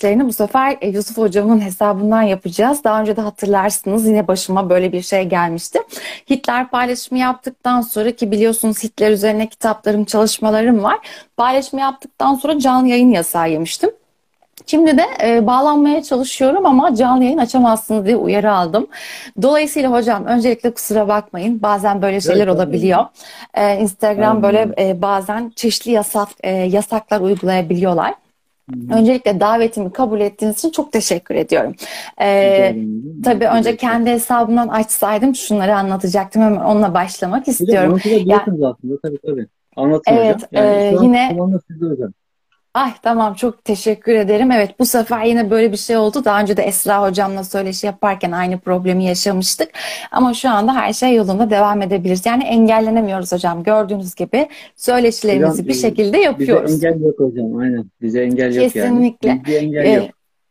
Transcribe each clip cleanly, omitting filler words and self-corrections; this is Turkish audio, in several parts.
söylediklerini bu sefer Yusuf Hocam'ın hesabından yapacağız. Daha önce de hatırlarsınız yine başıma böyle bir şey gelmişti. Hitler paylaşımı yaptıktan sonra ki biliyorsunuz Hitler üzerine kitaplarım, çalışmalarım var. Paylaşımı yaptıktan sonra canlı yayın yasağı yemiştim. Şimdi de bağlanmaya çalışıyorum ama canlı yayın açamazsınız diye uyarı aldım. Dolayısıyla hocam öncelikle kusura bakmayın. Bazen böyle şeyler Evet, olabiliyor. Instagram böyle aynen. bazen çeşitli yasaklar uygulayabiliyorlar. Hı hı. Öncelikle davetimi kabul ettiğiniz için çok teşekkür ediyorum. Rica E, ederim. tabii önce Zevkle. kendi hesabımdan açsaydım şunları anlatacaktım. Hemen onunla başlamak Hocam istiyorum. Yani anlatabilirsiniz aslında. Tabii tabii. Anlatın hocam. evet, Yani şu an yine tamamıyla sizde hocam. ay tamam çok teşekkür ederim. Evet bu sefer yine böyle bir şey oldu. Daha önce de Esra hocamla söyleşi yaparken aynı problemi yaşamıştık. Ama şu anda her şey yolunda devam edebiliriz. Yani engellenemiyoruz hocam. Gördüğünüz gibi Hocam söyleşilerimizi bir şekilde bize yapıyoruz. engel yok hocam. Aynen. Bize engel yok yani. Kesinlikle. Bilgi engel E, yok.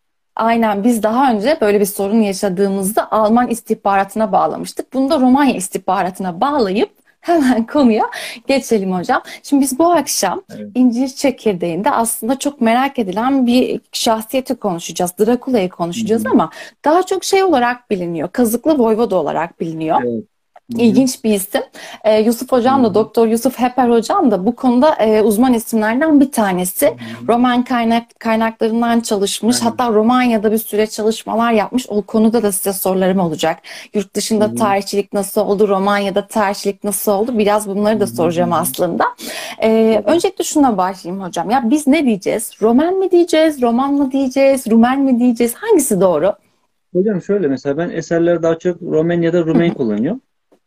aynen biz daha önce böyle bir sorun yaşadığımızda Alman istihbaratına bağlamıştık. Bunu da Romanya istihbaratına bağlayıp hemen konuya geçelim hocam. Şimdi biz bu akşam Evet. İncir Çekirdeği'nde aslında çok merak edilen bir şahsiyeti konuşacağız. Drakula'yı Hı konuşacağız hı. ama daha çok şey olarak biliniyor. Kazıklı Voyvoda olarak biliniyor. Evet. Hı hı. İlginç bir isim. Yusuf Hı Hocam da hı. Doktor Yusuf Heper Hocam da bu konuda uzman isimlerden bir Hı tanesi. hı. Roman kaynaklarından çalışmış. Aynen. Hatta Romanya'da bir süre çalışmalar yapmış. O konuda da size sorularım olacak. Yurt Hı dışında hı. tarihçilik nasıl oldu? Romanya'da tarihçilik nasıl oldu? Biraz Hı bunları da hı. Hı soracağım hı. aslında. Tabii. Öncelikle şuna başlayayım hocam. Ya biz ne diyeceğiz? Roman mı diyeceğiz? Roman mı diyeceğiz? Rumen mi diyeceğiz? Hangisi doğru? Hocam şöyle mesela ben eserler daha çok Romen ya da Hı Rumen hı, kullanıyorum.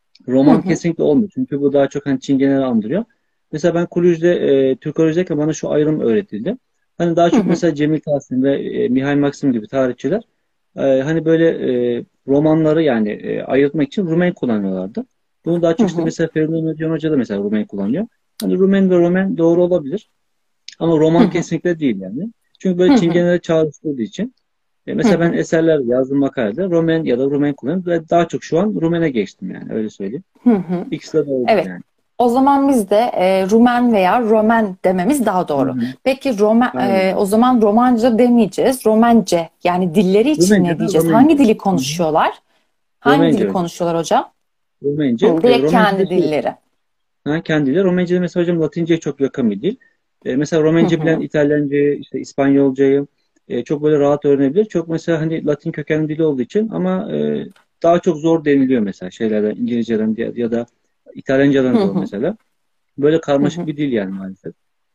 hı Roman hı, kesinlikle olmuyor. Çünkü bu daha çok hani Çingene'leri andırıyor. Mesela ben Kulüj'de Türkolojideyken bana şu ayrım öğretildi. Hani daha hı çok hı, mesela Cemil Tahsin ve Mihail Maksim gibi tarihçiler hani böyle romanları yani ayırtmak için Rumen kullanıyorlardı. Bunu daha hı çok işte hı, mesela Feridun Öcalan Hoca da mesela Rumen kullanıyor. Hani Rumen ve Roman doğru olabilir. Ama hı roman hı, kesinlikle değil yani. Çünkü hı böyle hı, Çingene'leri çağrıştırdığı için. hı Mesela ben hı. eserler yazdım makalede Roman ya da Rumen kullanıyorum ve daha çok şu an Rumen'e geçtim yani öyle söyleyeyim. Hı hı. İkisi de doğrudur Evet. yani. O zaman biz de Rumen veya Romen dememiz daha Hı doğru. hı. Peki Aynen. o zaman Romanca demeyeceğiz. Romence yani dilleri için Rumence ne de diyeceğiz? Hangi Romence. dili Hı hı. konuşuyorlar? Hangi Romence dili hocam. konuşuyorlar hocam? Romence. Hı, direkt Romence de kendi şey, dilleri. ha, kendileri. Romence de mesela hocam Latince'ye çok yakın bir dil. Mesela Hı Romence bilen hı. İtalyancayı, işte İspanyolcayı çok böyle rahat öğrenebilir. Çok mesela hani Latin kökenli dili olduğu için ama daha çok zor deniliyor mesela şeylerden, İngilizceden ya da İtalyancadan Hı zor hı. mesela. Böyle Hı karmaşık hı. bir dil yani maalesef.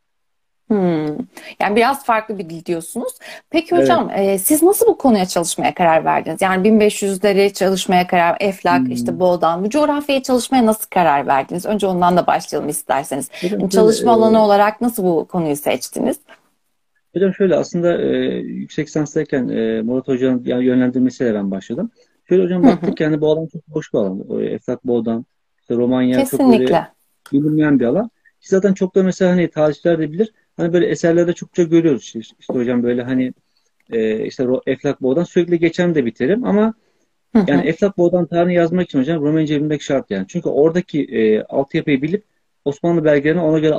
Hmm. Yani biraz farklı bir dil diyorsunuz. Peki Evet. hocam siz nasıl bu konuya çalışmaya karar verdiniz? Yani 1500'leri çalışmaya karar, Eflak, işte Hmm. Boğdan, bu coğrafyayı çalışmaya nasıl karar verdiniz? Önce ondan da başlayalım isterseniz. Hocam Yani şöyle çalışma alanı olarak nasıl bu konuyu seçtiniz? hocam şöyle aslında yüksek lisanstayken Murat Hoca'nın yani yönlendirmesiyle ben başladım. Şöyle hocam Hı hı. baktık yani bu alan çok boş bir alan. O, Eflak Boğdan, işte Romanya çok böyle Kesinlikle. bilinmeyen bir alan. Ki zaten çok da mesela hani tarihçiler de bilir. Hani böyle eserlerde çokça görüyoruz işte hocam böyle hani işte Eflak Boğdan sürekli geçen de bir terim ama Hı yani hı. Eflak Boğdan tarihini yazmak için hocam Romance bilmek şart yani. Çünkü oradaki altyapıyı bilip Osmanlı belgelerine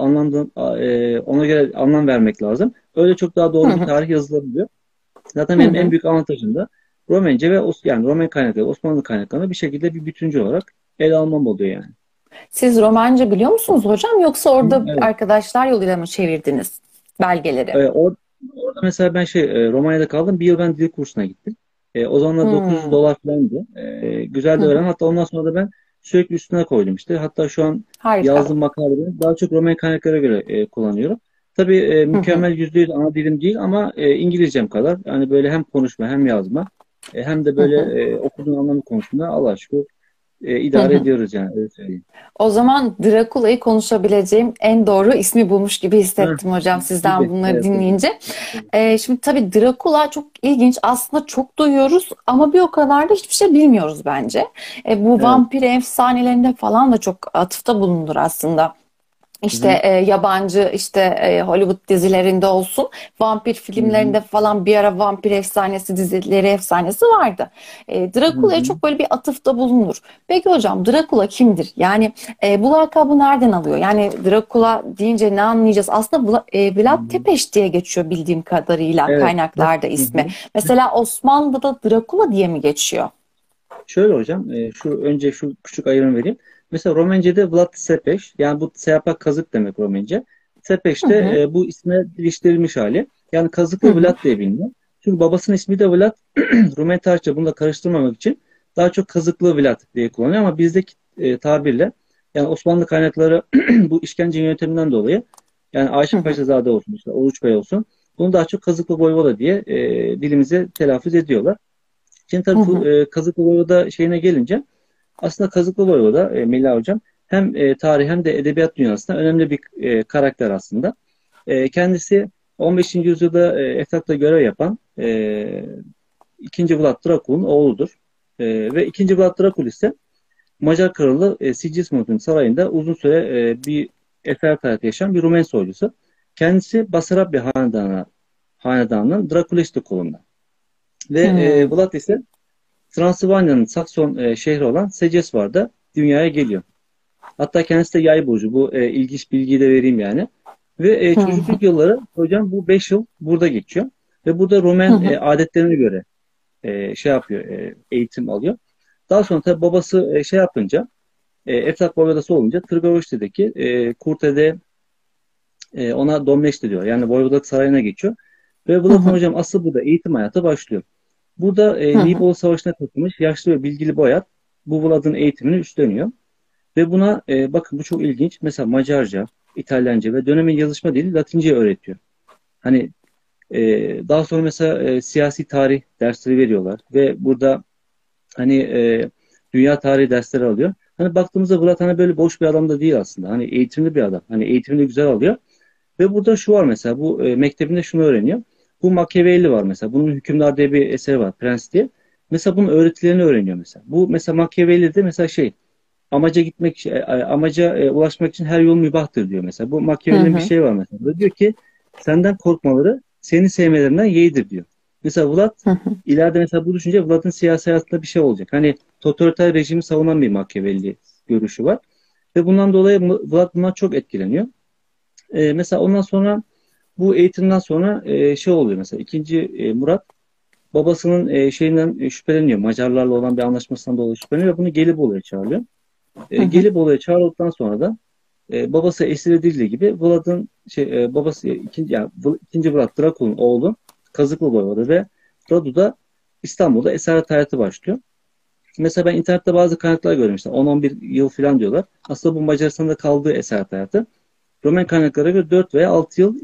ona göre anlam vermek lazım. Öyle çok daha Hı doğru bir hı. tarih yazılabiliyor. Zaten Hı benim en hı. büyük avantajım da Romance ve yani Roman kaynakları, Osmanlı kaynaklarını bir şekilde bir bütüncül olarak ele almam oluyor yani. Siz Romanca biliyor musunuz hocam yoksa Hı, orada evet. arkadaşlar yoluyla mı çevirdiniz belgeleri? Orada mesela ben Romanya'da kaldım. Bir yıl ben dil kursuna gittim. O zamanlar 900 Hmm. dolar falandı. Güzel Hı de öğrendim. hı. Hatta ondan sonra da ben sürekli üstüne koydum işte. Hatta şu an Harika. yazdığım makaleleri daha çok Roman kaynaklara göre kullanıyorum. Tabii Hı hı. mükemmel %100 ana dilim değil ama İngilizcem kadar. Yani böyle hem konuşma hem yazma hem de Hı böyle hı. okuduğun anlamı konusunda Allah'a şükür Hı idare hı. ediyoruz yani öyle söyleyeyim. O zaman Drakula'yı konuşabileceğim en doğru ismi bulmuş gibi Heh, hissettim hocam sizden gibi. bunları Evet hocam. dinleyince. Evet, Şimdi tabii Drakula çok ilginç. Aslında çok duyuyoruz ama bir o kadar da hiçbir şey bilmiyoruz bence. Bu evet. vampir efsanelerinde falan da çok atıfta bulunur aslında. Hı İşte hı. yabancı işte Hollywood dizilerinde olsun, vampir Hı hı. filmlerinde falan bir ara vampir efsanesi dizileri efsanesi vardı. Hı Drakula'ya hı. çok böyle bir atıfta bulunur. Peki hocam Drakula kimdir? Yani bu lakabı nereden alıyor? Yani Drakula deyince ne anlayacağız? Aslında Hı Vlad hı. Tepes diye geçiyor bildiğim kadarıyla Evet. kaynaklarda Hı ismi. hı. Mesela Osmanlı'da Drakula diye mi geçiyor? Şöyle hocam, önce şu küçük ayrım vereyim. Mesela Romence'de Vlad Tepes, yani bu seyapak kazık demek Romence. Tepes Hı de hı, bu isme iliştirilmiş hali. Yani hı kazıklı hı, Vlad diye biliniyor. Çünkü babasının ismi de Vlad. Rumen tarihçe bunu da karıştırmamak için daha çok kazıklı Vlad diye kullanıyor ama bizdeki tabirle, yani Osmanlı kaynakları bu işkence yönteminden dolayı, yani hı Aşık hı, Paşazade olsun, işte Oruç Bey olsun, bunu daha çok kazıklı Voyvoda diye dilimize telaffuz ediyorlar. Şimdi hı tabii bu hı, Kazıklıoğlu'da şeyine gelince, aslında Kazıklıoğlu'da Melih Hocam hem tarih hem de edebiyat dünyasında önemli bir karakter aslında. Kendisi 15. yüzyılda Eflat'ta görev yapan II. Vlad Drakul'un oğludur. Ve II. Vlad Drakul ise Macar Kralı Sigismund'un sarayında uzun süre bir esaret hayatı yaşayan bir Rumen soylusu. Kendisi Basarabya hanedanının Drakulesti kolundan. Ve hı Vlad ise Transilvanya'nın Sakson şehri olan Secesvar'da dünyaya geliyor. Hatta kendisi de yay burcu. Bu ilginç bilgiyi de vereyim yani. Ve hı, hı çocukluk yılları hocam bu 5 yıl burada geçiyor. Ve burada Romen hı, adetlerine göre şey yapıyor, eğitim alıyor. Daha sonra tabii babası şey yapınca, Eflak Voyvodası olunca Tırgoviçte'deki Kurte'de ona Domleşti diyor. Yani Voyvodalık sarayına geçiyor. Ve hı Vlad'ın hı, hocam asıl burada eğitim hayatı başlıyor. Burada hı hı. Nibolu Savaşı'na katılmış yaşlı ve bilgili boyar bu Vlad'ın eğitimini üstleniyor. Ve buna bakın, bu çok ilginç. Mesela Macarca, İtalyanca ve dönemin yazışma dili Latince öğretiyor. Hani daha sonra mesela siyasi tarih dersleri veriyorlar ve burada hani dünya tarihi dersleri alıyor. Hani baktığımızda Vlad hani böyle boş bir adam da değil aslında. Hani eğitimli bir adam. Hani eğitimini de güzel alıyor. Ve burada şu var mesela, bu mektebinde şunu öğreniyor. Bu Machiavelli var mesela. Bunun Hükümdar diye bir eseri var. Prens diye. Mesela bunun öğretilerini öğreniyor mesela. Bu mesela Machiavelli'de mesela şey, amaca gitmek, amaca ulaşmak için her yol mübahtır diyor mesela. Bu Hı Machiavelli'nin bir hı. şey var mesela. Böyle diyor ki senden korkmaları seni sevmelerinden yeğdir diyor. Mesela Vlad Hı hı. ileride, mesela bu düşünce Vlad'ın siyasi hayatında bir şey olacak. Hani totaliter rejimi savunan bir Machiavelli görüşü var. Ve bundan dolayı Vlad bundan çok etkileniyor. Mesela ondan sonra, bu eğitimden sonra şey oluyor mesela, Murat babasının şeyinden şüpheleniyor. Macarlarla olan bir anlaşmasından dolayı şüpheleniyor ve bunu Gelibolu'ya çağırıyor. Hı hı. Gelibolu'ya çağrıldıktan sonra da babası esir edildiği gibi Vlad'ın babası ikinci Vlad Drakul'un oğlu Kazıklı Voyvoda ve Radu da İstanbul'da esaret hayatı başlıyor. Mesela ben internette bazı kaynaklar görmüşler. 10-11 yıl falan diyorlar. Aslında bu Macaristan'da kaldığı esaret hayatı. Roman kaynaklara göre 4 veya 6 yıl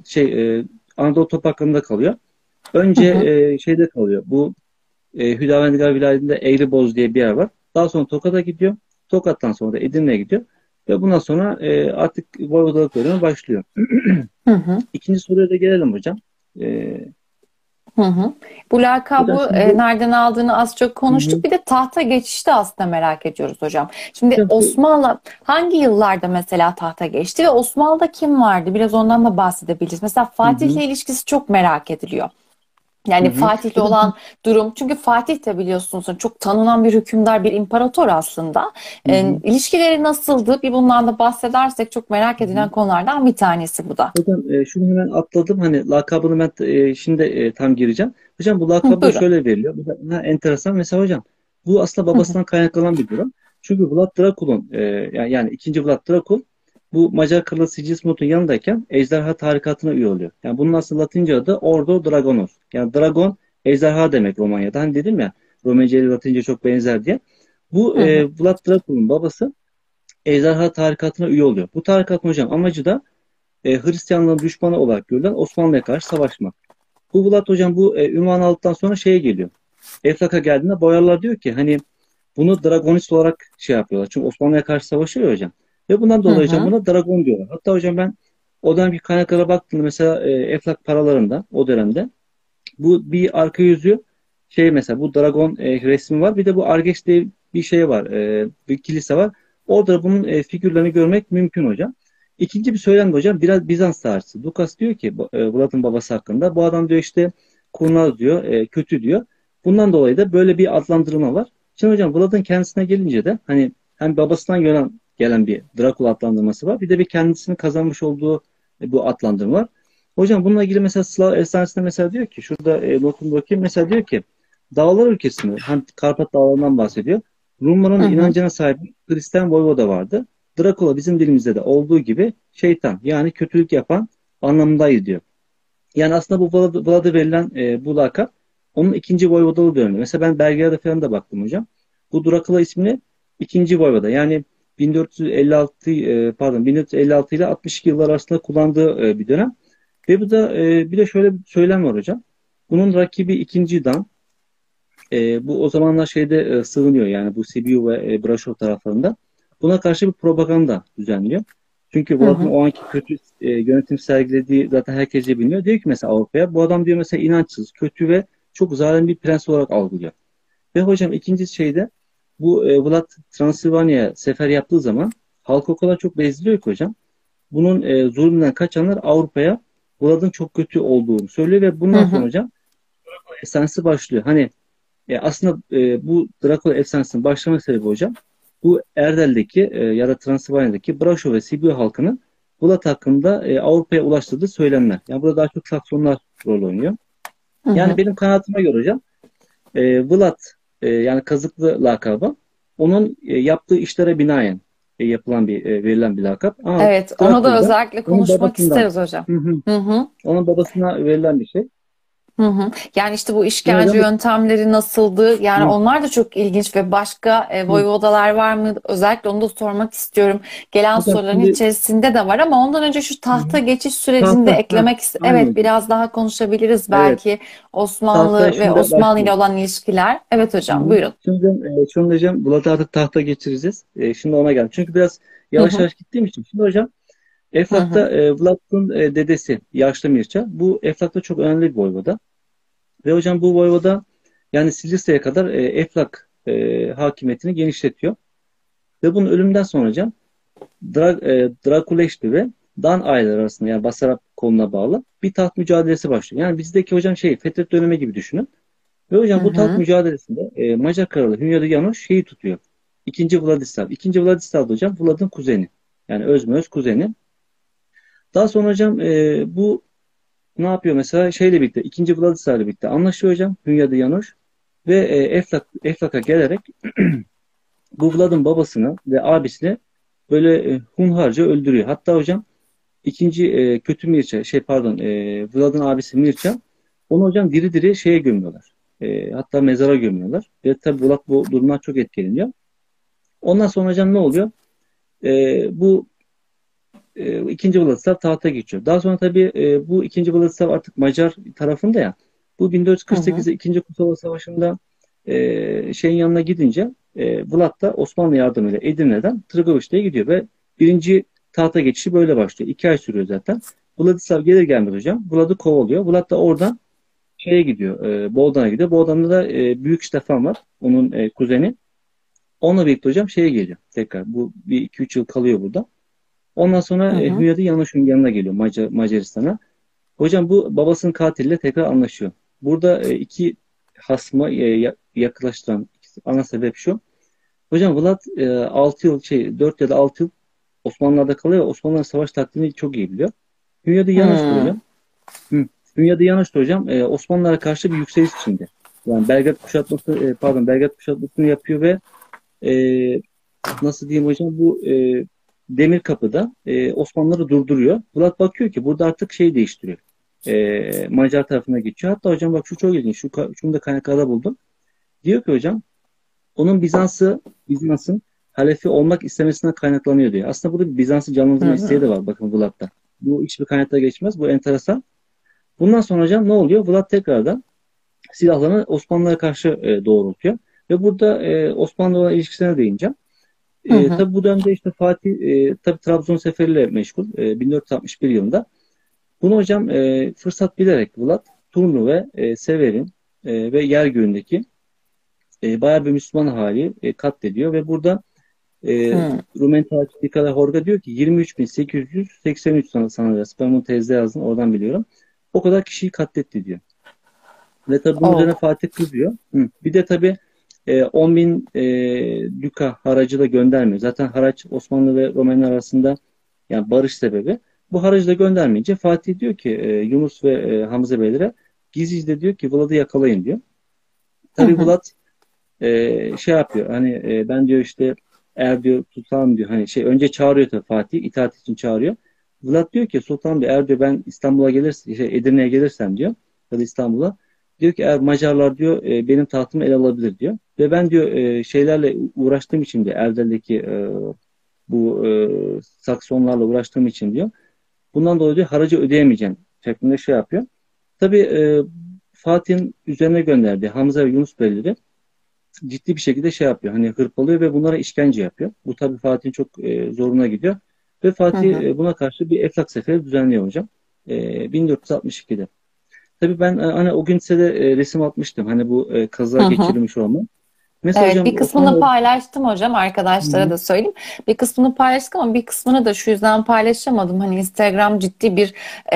Anadolu topraklarında kalıyor. Hı Önce hı. şeyde kalıyor. Bu Hüdavendigar vilayetinde Eğriboz diye bir yer var. Daha sonra Tokat'a gidiyor. Tokat'tan sonra da Edirne'ye gidiyor. Ve bundan sonra artık voyvodalık dönemi başlıyor. Hı hı. İkinci soruya da gelelim hocam. E, Hı hı. Bu hocam lakabı şimdi nereden aldığını az çok hı hı. konuştuk. Bir de tahta geçişte aslında merak ediyoruz hocam. Şimdi Hocam Osmanlı hangi yıllarda mesela tahta geçti ve Osmanlı'da kim vardı? Biraz ondan da bahsedebiliriz. Mesela hı Fatih'le hı. ilişkisi çok merak ediliyor. Hı Yani hı. Fatih'le Hocam, olan durum. Çünkü Fatih de biliyorsunuz çok tanınan bir hükümdar, bir imparator aslında. hı hı. İlişkileri nasıldı? Bir bundan da bahsedersek çok merak Hı hı. edilen konulardan bir tanesi bu da. Hocam şunu hemen atladım. Hani lakabını ben şimdi tam gireceğim. Hocam bu Hı, lakabı da buyurun. şöyle veriliyor. Mesela, enteresan. Mesela hocam bu aslında Hı hı. babasından kaynaklanan bir durum. Çünkü Vlad Drakul'un yani ikinci Vlad Drakul bu Macar kralı Sigismund'un yanındayken ejderha tarikatına üye oluyor. Yani bunun aslında Latince adı Ordo Dragonos. Yani dragon ejderha demek Romanya'da. Hani dedim ya, Romence ile Latince çok benzer diye. Bu Hı hı. Vlad Drakul'un babası ejderha tarikatına üye oluyor. Bu tarikatın hocam amacı da Hristiyanlığın düşmanı olarak görülen Osmanlı'ya karşı savaşmak. Bu Vlad hocam bu ünvanı aldıktan sonra şeye geliyor. Eflak'a geldiğinde boyarlar diyor ki hani bunu Dragonist olarak şey yapıyorlar. Çünkü Osmanlı'ya karşı savaşıyor ya hocam. Ve bundan Hı dolayı hocam hı. buna Dragon diyorlar. Hatta hocam ben o dönemki kaynaklara baktığımda mesela Eflak paralarında o dönemde bu bir arka yüzü şey, mesela bu Dragon resmi var. Bir de bu Argeş diye bir şey var. Bir kilise var. Orada bunun figürlerini görmek mümkün hocam. İkinci bir söylem de hocam biraz Bizans tarihçisi. Lukas diyor ki Vlad'ın babası hakkında. Bu adam diyor işte kurnaz diyor, kötü diyor. Bundan dolayı da böyle bir adlandırma var. Şimdi hocam Vlad'ın kendisine gelince de hani hem babasından gelen bir Drakula adlandırması var. Bir de bir kendisini kazanmış olduğu bu adlandırma var. Hocam bununla ilgili mesela Slav efsanesinde mesela diyor ki şurada notumu bakayım. Mesela diyor ki Dağlar ülkesinde hem Karpat Dağları'ndan bahsediyor. Hı Rumların hı. inancına sahip Hristiyan Voyvoda vardı. Drakula bizim dilimizde de olduğu gibi şeytan yani kötülük yapan anlamındaydı diyor. Yani aslında bu Vlad'a verilen bu lakap onun ikinci Voyvodalı dönemi. Mesela ben belgelerde falan da baktım hocam. Bu Drakula ismini ikinci Voyvoda yani 1456 1456 ile 62 yıllar arasında kullandığı bir dönem. Ve bu da bir de şöyle bir söylem var hocam. Bunun rakibi ikinci Dan. Bu o zamanlar şeyde sığınıyor yani bu Sibiu ve Braşov taraflarında. Buna karşı bir propaganda düzenliyor. Çünkü Hı Vlad'ın hı. o anki kötü yönetim sergilediği zaten herkese biliniyor. Diyor ki mesela Avrupa'ya bu adam diyor mesela inançsız, kötü ve çok zalim bir prens olarak algılıyor. Ve hocam ikinci şeyde bu Vlad Transilvanya'ya sefer yaptığı zaman halk o kadar çok beziliyor ki hocam. Bunun zulmünden kaçanlar Avrupa'ya Vlad'ın çok kötü olduğunu söylüyor ve Hı bundan sonra hı. hocam esensi başlıyor. Hani aslında bu Dracula efsanesinin başlama sebebi hocam bu Erdel'deki ya da Transilvanya'daki Braşov ve Sibiu halkının Vlad hakkında Avrupa'ya ulaştırdığı söylemler. Yani burada daha çok Saksonlar rol oynuyor. Hı Yani hı. benim kanaatıma göre hocam Vlad yani kazıklı lakabı onun yaptığı işlere binaen yapılan verilen bir lakap. Ama Evet, onu da Drakula'da özellikle onun konuşmak babasından isteriz hocam. hı hı, Hı hı. onun babasına verilen bir şey. Hı hı. Yani işte bu Şimdi işkence hocam yöntemleri nasıldı? Yani hı, onlar da çok ilginç ve başka hı, voyvodalar var mı? Özellikle onu da sormak istiyorum. Gelen hocam soruların şimdi içerisinde de var ama ondan önce şu hı tahta hı, geçiş sürecini de tahta ha, eklemek istiyorum. aynen Evet, hocam. biraz daha konuşabiliriz Evet. belki Tahtaya Osmanlı ve şimdi Osmanlı ile başlıyor. olan ilişkiler. Evet Hı hocam, hı. buyurun. Şimdi şunu diyeceğim. Bulat'ı artık tahta geçireceğiz. Şimdi ona geldim. Çünkü biraz Hı yavaş hı. yavaş gittiğim için. Şimdi hocam Hı hı. Eflak'ta Vlad'ın dedesi Yaşlı Mirça. Bu Eflak'ta çok önemli bir voyvoda. Ve hocam bu voyvoda yani Sicilya'ya kadar Eflak hakimiyetini genişletiyor. Ve bunun ölümünden sonra hocam Drakuleşti ve Dan aileleri arasında yani Basarab koluna bağlı bir taht mücadelesi başlıyor. Yani bizdeki hocam Fetret dönemi gibi düşünün. Ve Hı hocam bu taht hı. mücadelesinde Macar kralı Hünyadi János şeyi tutuyor. İkinci Vladislav. İkinci Vladislav da hocam Vlad'ın kuzeni. Yani özmöz kuzeni. Daha sonra hocam bu ne yapıyor mesela? Şeyle birlikte, ikinci Vladislav'la birlikte anlaşıyor hocam. Hünyadi János. Ve Eflak'a gelerek bu Vlad'ın babasını ve abisini böyle hunharca öldürüyor. Hatta hocam ikinci kötü Mirça, Vlad'ın abisi Mirça, onu hocam diri diri şeye gömüyorlar. Hatta mezara gömüyorlar. Ve tabii Vlad bu durumdan çok etkileniyor. Ondan sonra hocam ne oluyor? Bu ikinci Vladislav tahta geçiyor. Daha sonra tabii bu ikinci Vladislav artık Macar tarafında ya. Bu Hı hı. 1448'de ikinci Kurtuluş Savaşı'nda şeyin yanına gidince Vlad da Osmanlı yardımıyla Edirne'den Tırgoviç'te gidiyor ve birinci tahta geçişi böyle başlıyor. 2 ay sürüyor zaten. Vladislav gelir gelmez hocam. Vlad'ı kovalıyor. Vlad da oradan şeye gidiyor. Boğdan'a gidiyor. Boğdan'da da Büyük Stefan var. Onun kuzeni. Onunla birlikte hocam şeye geliyor. Tekrar bu bir iki üç yıl kalıyor burada. Ondan sonra Hı hı. Hünyadi Yanoş'un yanına geliyor Macaristan'a. Hocam bu babasının katiliyle tekrar anlaşıyor. Burada iki hasma yaklaştıran ana sebep şu. Hocam Vlad 6 yıl 4 ya da 6 yıl Osmanlılar'da kalıyor. Osmanlılar savaş taktiğini çok iyi biliyor. Hünyadi Yanoş da Hı. hocam. Hünyadi Yanoş da hocam Osmanlılar'a karşı bir yükseliş içinde. Yani Belgrad kuşatmasını yapıyor ve e, nasıl diyeyim hocam bu Demir Kapı'da Osmanlıları durduruyor. Bulat bakıyor ki burada artık şey değiştiriyor. Macar tarafına geçiyor. Hatta hocam bak şu çok ilginç. Şunu da kaynaklarda buldum. Diyor ki hocam onun Bizans'ın halefi olmak istemesinden kaynaklanıyor diyor. Aslında burada bir Bizans'ı Hı canlandırma isteği hı. de var bakın Vlad'da. Bu hiçbir kaynakta geçmez. Bu enteresan. Bundan sonra hocam ne oluyor? Vlad tekrardan silahlarını Osmanlılara karşı doğrultuyor. Ve burada Osmanlı olan ilişkisine değineceğim. Hı hı. Tabi bu dönemde işte Fatih tabi Trabzon seferiyle meşgul 1461 yılında. Bunu hocam fırsat bilerek Vlad Turnu ve Sever'in ve Yergöy'ündeki bayağı bir Müslüman hali katlediyor ve burada Hmm. Rumen tarihçi Nikola Horga diyor ki 23.883 sanırız. Ben bunu tezde yazdım, oradan biliyorum. O kadar kişiyi katletti diyor. Ve tabii bunun üzerine Oh. Fatih kızıyor. Bir de tabii 10 bin lüka haracı da göndermiyor. Zaten haraç Osmanlı ve Romenler arasında yani barış sebebi. Bu haracı da göndermeyince Fatih diyor ki Yunus ve Hamza Beylere gizlice diyor ki Vlad'ı yakalayın diyor. Hı Tabii hı. Vlad şey yapıyor hani ben diyor işte eğer diyor sultanım diyor hani şey önce çağırıyor tabii Fatih itaat için çağırıyor. Vlad diyor ki sultanım diyor eğer diyor ben İstanbul'a gelirsem şey, Edirne'ye gelirsem diyor ya da İstanbul'a diyor ki eğer Macarlar diyor benim tahtımı ele alabilir diyor. Ve ben diyor şeylerle uğraştığım için diyor Erdel'deki bu Saksonlarla uğraştığım için diyor. Bundan dolayı diyor haracı ödeyemeyeceğim şeklinde şey yapıyor. Tabii Fatih'in üzerine gönderdiği Hamza ve Yunus Beyleri ciddi bir şekilde şey yapıyor. Hani hırpalıyor ve bunlara işkence yapıyor. Bu tabii Fatih'in çok zoruna gidiyor. Ve Hı Fatih hı. buna karşı bir Eflak Seferi düzenliyor hocam. 1462'de. Tabii ben hani o gün size de resim atmıştım. Hani bu Hı kaza hı. geçirilmiş olma. Mesela Evet, hocam bir kısmını Osmanlı. paylaştım hocam, Hı arkadaşlara hı. da söyleyeyim. Bir kısmını paylaştık ama bir kısmını da şu yüzden paylaşamadım. Hani Instagram ciddi bir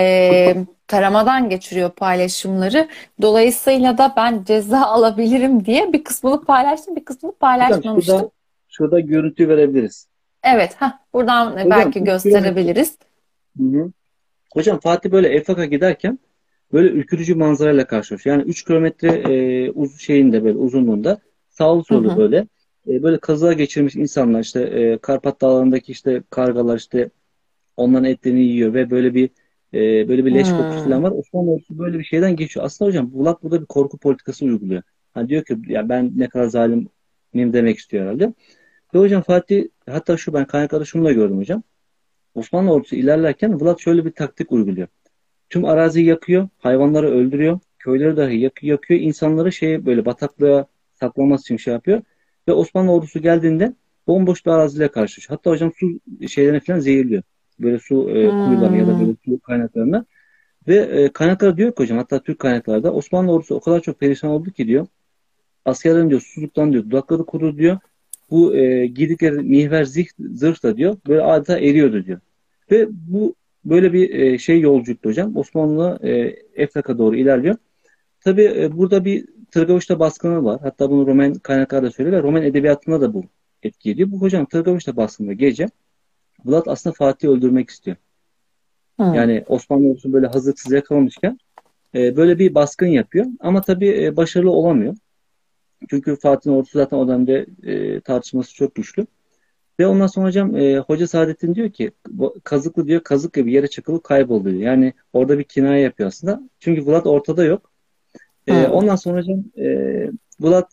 taramadan geçiriyor paylaşımları. Dolayısıyla da ben ceza alabilirim diye bir kısmını paylaştım, bir kısmını Hocam paylaşmamıştım. şurada görüntü verebiliriz. Evet, buradan Hocam belki 3 kilometre. gösterebiliriz. Hı hı. Hocam Fatih böyle Eflak'a giderken böyle ürkütücü manzarayla karşılaşıyor. Yani 3 kilometre şeyinde böyle uzunluğunda sağlı Hı sollu hı. böyle böyle kaza geçirmiş insanlar işte Karpat Dağları'ndaki işte kargalar işte onların etlerini yiyor ve böyle bir leş kokusu falan Hmm. var. Osmanlı ordusu böyle bir şeyden geçiyor. Aslında hocam Bulat burada bir korku politikası uyguluyor. Hani diyor ki ya ben ne kadar zalimim demek istiyor herhalde. Ve hocam Fatih hatta ben kaynaklarda şunu da gördüm hocam. Osmanlı ordusu ilerlerken Vlad şöyle bir taktik uyguluyor. Tüm araziyi yakıyor, hayvanları öldürüyor, köyleri dahi yakıyor, insanları böyle bataklığa saklaması için şey yapıyor. Ve Osmanlı ordusu geldiğinde bomboş bir araziyle karşılaşıyor. Hatta hocam su şeylerini falan zehirliyor. Böyle su kuyularına ya da Hmm. böyle su kaynaklarına. Ve kaynaklar diyor ki hocam hatta Türk kaynaklarda Osmanlı ordusu o kadar çok perişan oldu ki diyor. Askerlerin diyor susuzluktan diyor dudakları kurudu diyor. Bu giydikleri mihver zırh da diyor böyle adeta eriyordu diyor. Ve bu böyle bir şey yolculuktu hocam. Osmanlı Eflak'a doğru ilerliyor. Tabii burada bir Tırgavuş'ta baskını var. Hatta bunu Roman kaynaklar da söylüyorlar. Roman edebiyatında da bu etki ediyor. Bu hocam Tırgavuş'ta baskında gece Vlad aslında Fatih'i öldürmek istiyor. Hmm. Yani Osmanlı ordusu böyle hazırlıksız yakalamışken böyle bir baskın yapıyor. Ama tabii başarılı olamıyor. Çünkü Fatih'in ordusu zaten o dönemde tartışması çok güçlü. Ve ondan sonra hocam Hoca Saadettin diyor ki kazıklı diyor kazık gibi yere çakılıp kayboldu diyor. Yani orada bir kinaye yapıyor aslında. Çünkü Vlad ortada yok. Hmm. Ondan sonra hocam Vlad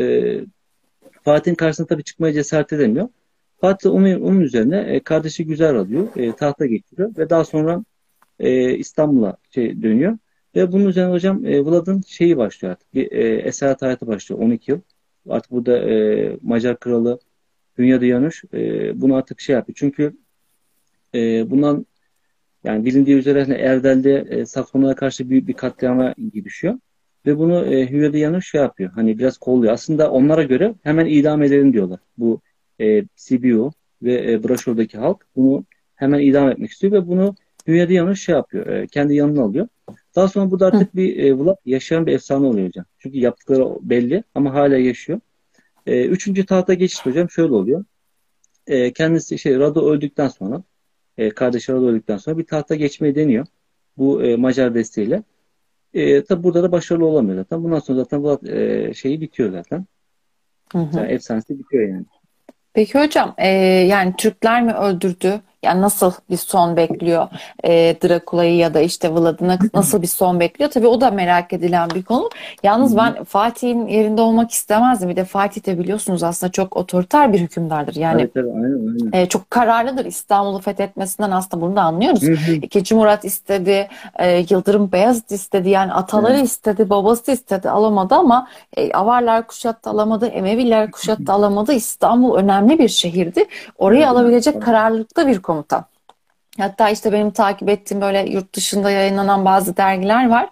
Fatih'in karşısına tabii çıkmaya cesaret edemiyor. Fatih onun üzerine kardeşi Güzel alıyor. Tahta getiriyor ve daha sonra İstanbul'a dönüyor. Ve bunun üzerine hocam Vlad'ın şeyi başlıyor artık. Bir esaret hayatı başlıyor 12 yıl. Artık burada Macar kralı Hünyadi Janusz bunu artık şey yapıyor. Çünkü bundan yani bilindiği üzere hani Erddel'de Safronlara karşı büyük bir katliama girişiyor. Ve bunu Hünyadi Janusz şey yapıyor. Hani biraz kolluyor. Aslında onlara göre hemen idam edelim diyorlar. Bu Sibiu ve Braşov'daki halk bunu hemen idam etmek istiyor ve bunu Hünyadi Janusz şey yapıyor. Kendi yanına alıyor. Daha sonra burada Hmm. artık bir Vlad yaşayan bir efsane oluyor hocam. Çünkü yaptıkları belli ama hala yaşıyor. Üçüncü tahta geçiş hocam şöyle oluyor. Kendisi Rado öldükten sonra kardeşi Rado öldükten sonra bir tahta geçmeyi deniyor. Bu Macar desteğiyle. Tabi burada da başarılı olamıyor zaten. Bundan sonra zaten bu şeyi bitiyor zaten. Hı hı. Yani efsanesi bitiyor yani. Peki hocam, yani Türkler mi öldürdü? Yani nasıl bir son bekliyor Drakula'yı ya da işte Vlad'ı nasıl bir son bekliyor? Tabii o da merak edilen bir konu. Hı Yalnız hı. ben Fatih'in yerinde olmak istemezdim. Bir de Fatih de biliyorsunuz aslında çok otoriter bir hükümdardır. Yani Tabii tabii aynen aynen. çok kararlıdır İstanbul'u fethetmesinden, aslında bunu da anlıyoruz. Hı hı. İkinci Murat istedi, Yıldırım Beyazıt istedi, yani ataları Evet. istedi, babası istedi, alamadı ama Avarlar kuşattı, alamadı, Emeviler kuşattı, alamadı. İstanbul önemli bir şehirdi. Orayı Evet, evet. alabilecek Tabii. kararlılıkta bir komutan. Hatta işte benim takip ettiğim böyle yurt dışında yayınlanan bazı dergiler var.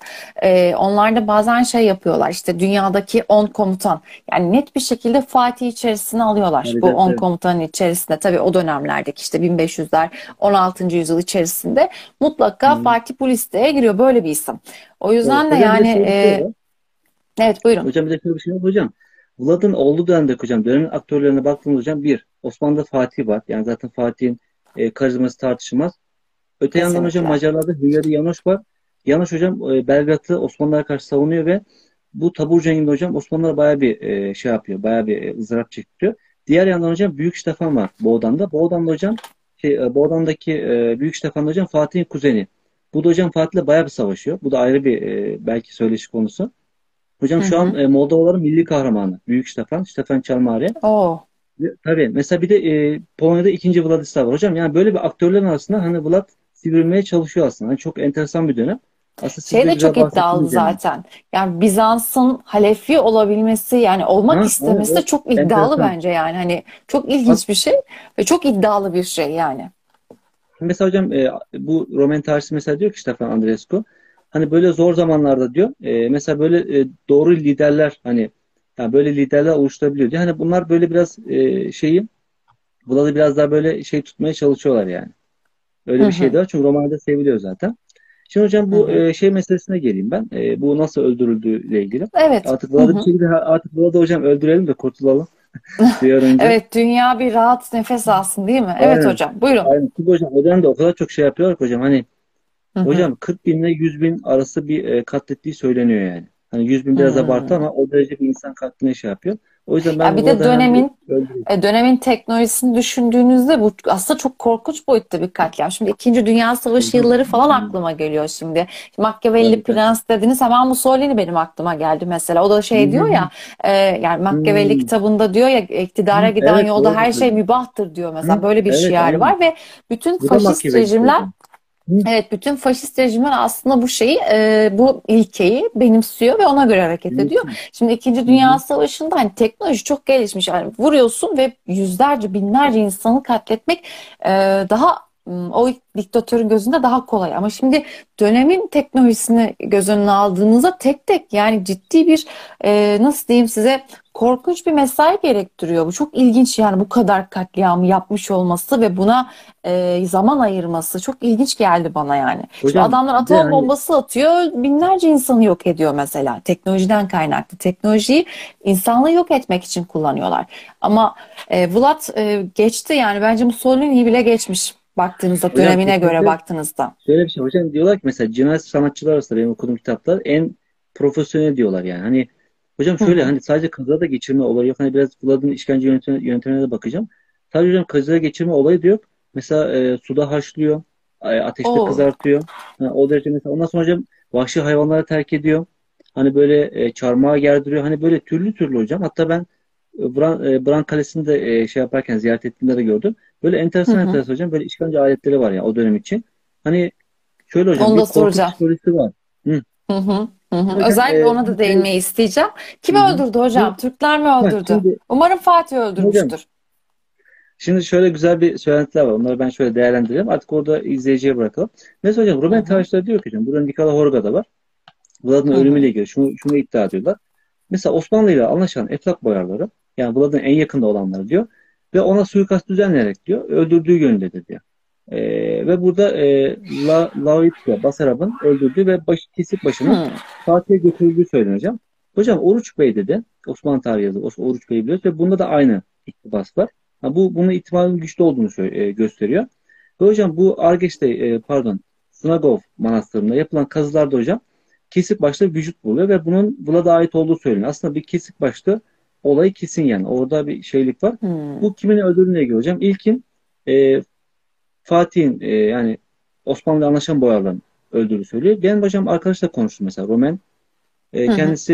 Onlar da bazen şey yapıyorlar, işte dünyadaki 10 komutan. Yani net bir şekilde Fatih içerisine alıyorlar. Tabii Bu tabii 10 tabii. komutanın içerisinde tabii o dönemlerdeki işte 1500'ler, 16. yüzyıl içerisinde mutlaka Hı. Fatih bu listeye giriyor, böyle bir isim. O Evet. yüzden de Hocam bir de yani şöyle bir şey var. evet, buyurun. Hocam bir de şöyle bir şey var hocam. Vlad'ın olduğu dönemde hocam dönemin aktörlerine baktığımız hocam bir Osmanlı'da Fatih var. Yani zaten Fatih'in karizması tartışılmaz. Öte yandan hocam Kesinlikle. Macarlarda Hülyari Janosch var. Janosch hocam Belgrad'ı Osmanlılara karşı savunuyor ve bu tabu cenginde hocam Osmanlılar bayağı bir şey yapıyor. Bayağı bir ızdırap çektiriyor. Diğer yandan hocam Büyük Stefan var Boğdan'da. Boğdan'da hocam Boğdan'daki Büyük Stefan hocam Fatih'in kuzeni. Bu da hocam Fatih'le bayağı bir savaşıyor. Bu da ayrı bir belki söyleşi konusu. Hocam Hı şu an hı. Moldovaların milli kahramanı. Büyük Stefan, Stefan Çarmari. Oo. Tabii. Mesela bir de Polonya'da ikinci Vladislav var. Hocam yani böyle bir aktörlerin arasında hani Vlad sivrilmeye çalışıyor aslında. Hani çok enteresan bir dönem. Aslında siz Şey de de güzel çok iddialı bahsettiniz yani. zaten. Yani Bizans'ın halefi olabilmesi, yani olmak Ha, evet, istemesi de evet. çok iddialı Enteresan. bence yani. Hani çok ilginç As- bir şey ve çok iddialı bir şey yani. Mesela hocam bu Roman tarihçisi mesela diyor ki Stefan Andreescu hani böyle zor zamanlarda diyor mesela böyle doğru liderler hani yani böyle liderler oluşturabiliyor diyor. Hani bunlar böyle biraz şeyi Vlad'ı biraz daha böyle şey tutmaya çalışıyorlar yani. Hı Öyle bir şey hı, de var. Çünkü Romanya'da seviliyor zaten. Şimdi hocam hı bu hı. şey meselesine geleyim ben. Bu nasıl öldürüldüğüyle ilgili. Evet. Artık Hı Vlad'ı bir hı. şekilde artık Vlad'ı hocam öldürelim de kurtulalım bir an önce. Evet, dünya bir rahat nefes alsın, değil mi? Evet Aynen. hocam, buyurun. Aynen. Çünkü hocam o dönemde o kadar çok şey yapıyorlar ki hocam. Hani Hı hı. hocam 40 bin ile 100 bin arası bir katlettiği söyleniyor yani. Hani 100 bin biraz abartı Hmm. ama o derece bir insan katline şey yapıyor. O yüzden Ya ben bir de Vlad'ı hemen bir dönemin öldüreyim. dönemin teknolojisini düşündüğünüzde bu aslında çok korkunç boyutta bir katliam. Şimdi İkinci Dünya Savaşı Hocam, yılları falan aklıma geliyor şimdi. Machiavelli tabii tabii. Prens dediniz, hemen Mussolini benim aklıma geldi mesela. O da Hı şey hı diyor hı. ya, yani Machiavelli Hı. kitabında diyor ya, iktidara Hı. giden Evet yolda doğru her şey söylüyorsun. mübahtır diyor mesela. Hı. Böyle bir Evet şiar aynen. var ve bütün Bu da faşist Machiavelli rejimler, hocam. Hı. evet, bütün faşist rejimler aslında bu şeyi, bu ilkeyi benimsiyor ve ona göre hareket ediyor. Yönetim. Şimdi İkinci Hı Dünya hı. Savaşı'nda hani teknoloji çok gelişmiş. Yani vuruyorsun ve yüzlerce, binlerce insanı katletmek e, daha o diktatörün gözünde daha kolay. Ama şimdi dönemin teknolojisini göz önüne aldığınızda tek tek, yani ciddi bir, nasıl diyeyim size, korkunç bir mesai gerektiriyor. Bu çok ilginç yani, bu kadar katliamı yapmış olması ve buna zaman ayırması çok ilginç geldi bana yani. Şimdi Hocam adamlar bir de atom hani bombası atıyor, binlerce insanı yok ediyor mesela. Teknolojiden kaynaklı. Teknolojiyi insanlığı yok etmek için kullanıyorlar. Ama Vlad geçti yani, bence Mussolini'yi bile geçmiş baktığınızda, hocam dönemine göre kesinlikle baktığınızda. şöyle bir şey. Hocam diyorlar ki mesela cinayet sanatçılar arasında benim okuduğum kitaplar en profesyonel diyorlar yani. Hani hocam Hı şöyle hı. hani sadece kaza da geçirme olayı yok. Hani biraz Vlad'ın işkence yöntemine de bakacağım. Sadece hocam kaza geçirme olayı da yok. Mesela suda haşlıyor. Ateşte Oo. kızartıyor. Ha, o derece mesela. Ondan sonra hocam vahşi hayvanlara terk ediyor. Hani böyle çarmıha gerdiriyor. Hani böyle türlü türlü hocam. Hatta ben Bran Kalesi'nde şey yaparken ziyaret ettiğimde de gördüm. Böyle Hı enteresan hı. enteresan hocam böyle işkence aletleri var ya o dönem için. Hani şöyle hocam Onu bir da korku soracağım. psikolojisi var. Hı. Hı hı. Hı hı. Hocam Özellikle ona da şey, değinmeyi isteyeceğim. hı Kim hı. öldürdü hocam? Şimdi, Türkler mi ha, öldürdü? Umarım Fatih hocam öldürmüştür. şimdi şöyle güzel bir söylentiler var. Onları ben şöyle değerlendireyim. Artık orada izleyiciye bırakalım. Mesela hocam Hı Rumen hı. tarihçiler diyor ki hocam burada Nikola Horga'da var. Vlad'ın Hı ölümüyle hı. ilgili şunu iddia ediyorlar. Mesela Osmanlı ile anlaşan Eflak boyarları yani Vlad'ın en yakında olanları diyor ve ona suikast düzenleyerek diyor öldürdüğü yönündedir diyor. Ve burada Laoit'le Basarab'ın öldürdüğü ve kesip başının Hı. Fatih'e götürüldüğü söyleniyor hocam. Hocam Oruç Bey dedi. Osmanlı tarihi yazılı. Oruç Bey biliyoruz ve bunda da aynı iktibas var. Ha, bunun ihtimalinin güçlü olduğunu gösteriyor. Ve hocam bu Arges'te pardon Snagov Manastırı'nda yapılan kazılarda hocam kesik başlı vücut buluyor ve bunun Vlad'a ait olduğu söyleniyor. Aslında bir kesik başlı olayı kesin yani. Orada bir şeylik var. Hı. Bu kimin öldürdüğüne ilgili hocam. İlkin e, Fatih'in yani Osmanlı'yla anlaşan boyarların öldürdüğü söylüyor. Benim hocam arkadaşla konuştum mesela Romen. Hı hı. Kendisi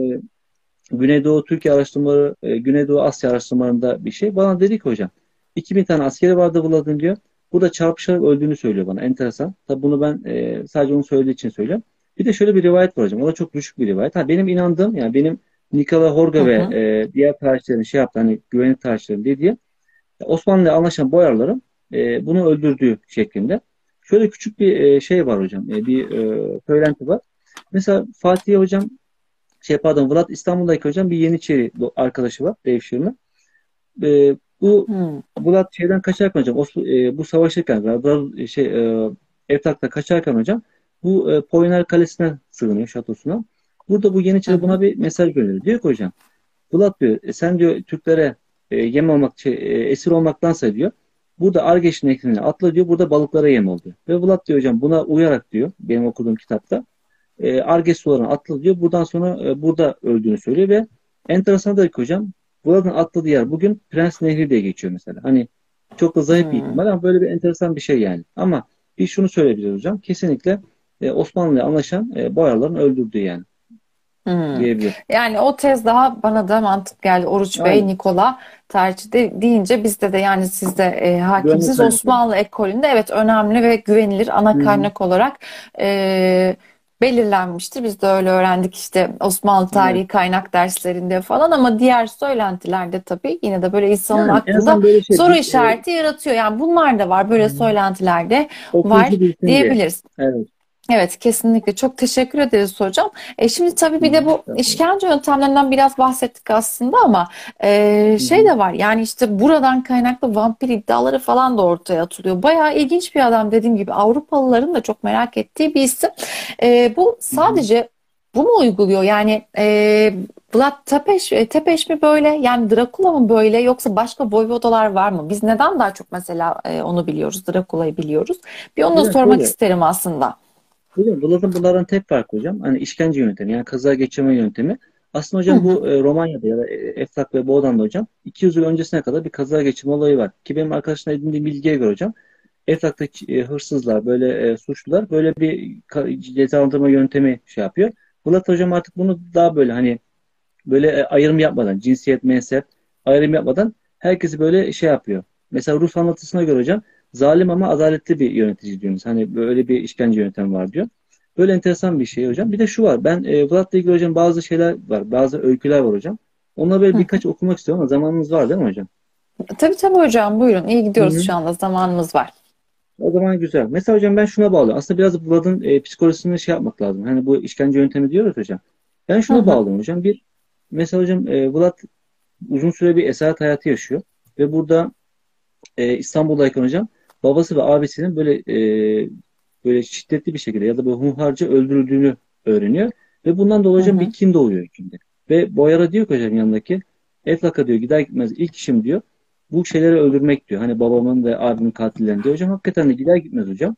Güneydoğu Türkiye araştırmaları, Güneydoğu Asya araştırmalarında bir şey. Bana dedi ki hocam 2000 tane askeri vardı Vlad'ın diyor. Burada çarpışarak öldüğünü söylüyor bana. Enteresan. Tabi bunu ben sadece onu söylediği için söylüyorum. Bir de şöyle bir rivayet var hocam. O da çok düşük bir rivayet. Ha, benim inandığım yani benim Nikola Hı Horga ve hı. diğer tarihçilerin şey yaptı hani güvenlik tarihçilerin dediği Osmanlı'yla anlaşan boyarların bunu öldürdüğü şeklinde. Şöyle küçük bir şey var hocam. Bir söylenti var. Mesela Fatih hocam pardon, Vlad İstanbul'daki hocam bir Yeniçeri arkadaşı var, devşirme. Bu Hmm. Vlad şeyden kaçarken hocam, bu savaşırken, Eftak'ta kaçarken hocam, bu Poyner Kalesi'ne sığınıyor, şatosuna. Burada bu Hı Yeniçeri hı. buna bir mesaj gönderiyor. Diyor ki hocam, Vlad diyor, sen diyor Türklere esir olmaktansa diyor, burada Argeş Nehri'ne atla diyor, burada balıklara yem ol diyor. Ve Vlad diyor hocam buna uyarak diyor, benim okuduğum kitapta, Argeş sularına atladı diyor. Buradan sonra burada öldüğünü söylüyor ve enteresan da ki hocam, Vlad'ın atladığı yer bugün Prens Nehri diye geçiyor mesela. Hani çok da zayıf bir Hmm. ihtimal ama böyle bir enteresan bir şey yani. Ama bir şunu söyleyebiliriz hocam. Kesinlikle Osmanlı'ya anlaşan boyarların öldürdüğü yani Hmm. diyebiliriz. Yani o tez daha bana da mantık geldi. Oruç Bey, Aynen. Nikola tercihte deyince bizde de yani siz de Güvenlik hakimsiz kaynakları. Osmanlı ekolünde evet önemli ve güvenilir Hı ana hı. kaynak olarak belirlenmiştir. Biz de öyle öğrendik işte Osmanlı Evet. tarihi kaynak derslerinde falan ama diğer söylentilerde tabii yine de böyle insanın Yani en aklında azından böyle şey soru bir işareti yaratıyor. Yani bunlar da var böyle söylentilerde var okuyucu bilsin diye. diyebiliriz. Evet. Evet, kesinlikle. Çok teşekkür ederiz hocam. Şimdi tabii Hı bir de hı. bu işkence yöntemlerinden biraz bahsettik aslında ama Hı şey hı. de var. Yani işte buradan kaynaklı vampir iddiaları falan da ortaya atılıyor. Bayağı ilginç bir adam dediğim gibi. Avrupalıların da çok merak ettiği bir isim. Bu Hı hı. sadece bu mu uyguluyor? Yani Vlad Tepes mi böyle? Yani Drakula mı böyle? Yoksa başka voyvodalar var mı? Biz neden daha çok mesela onu biliyoruz, Drakula'yı biliyoruz? Bir onu da Hocam sormak şöyle. isterim aslında. Hocam bunlardan tek farkı hocam. Hani işkence yöntemi yani kaza geçirme yöntemi. Aslında Hı hocam hı. bu Romanya'da ya da Eflak ve Boğdan'da hocam 200 yıl öncesine kadar bir kaza geçirme olayı var. Ki benim arkadaşımla edindiğim bilgiye göre hocam Eflak'taki hırsızlar böyle suçlular böyle bir cezalandırma yöntemi şey yapıyor. Bulat hocam artık bunu daha böyle hani böyle ayrım yapmadan cinsiyet, mezhep ayrım yapmadan herkesi böyle şey yapıyor. Mesela Rus anlatısına göre hocam zalim ama adaletli bir yönetici diyoruz. Hani böyle bir işkence yöntemi var diyor. Böyle enteresan bir şey hocam. Bir de şu var. Ben Vlad'la ilgili hocam bazı şeyler var. Bazı öyküler var hocam. Onları böyle Hı. birkaç okumak istiyorum ama zamanınız var değil mi hocam? Tabii tabii hocam buyurun. İyi Hı gidiyoruz hı. şu anda zamanımız var. O zaman güzel. Mesela hocam ben şuna bağlıyorum. Aslında biraz Vlad'ın psikolojisini şey yapmak lazım. Hani bu işkence yöntemi diyoruz hocam. Ben Hı şuna hı. bağlıyorum hocam. Mesela hocam Vlad uzun süre bir esaret hayatı yaşıyor. Ve burada İstanbul'dayken hocam babası ve abisinin böyle şiddetli bir şekilde ya da böyle hunharca öldürüldüğünü öğreniyor. Ve bundan dolayı Hı hocam bir hı. kin doğuyor içinde. Ve Boyar'a diyor ki hocam yanındaki Eflak'a diyor gider gitmez ilk işim diyor bu şeyleri öldürmek diyor. Hani babamın ve abimin katillerini diyor. Hocam hakikaten de gider gitmez hocam.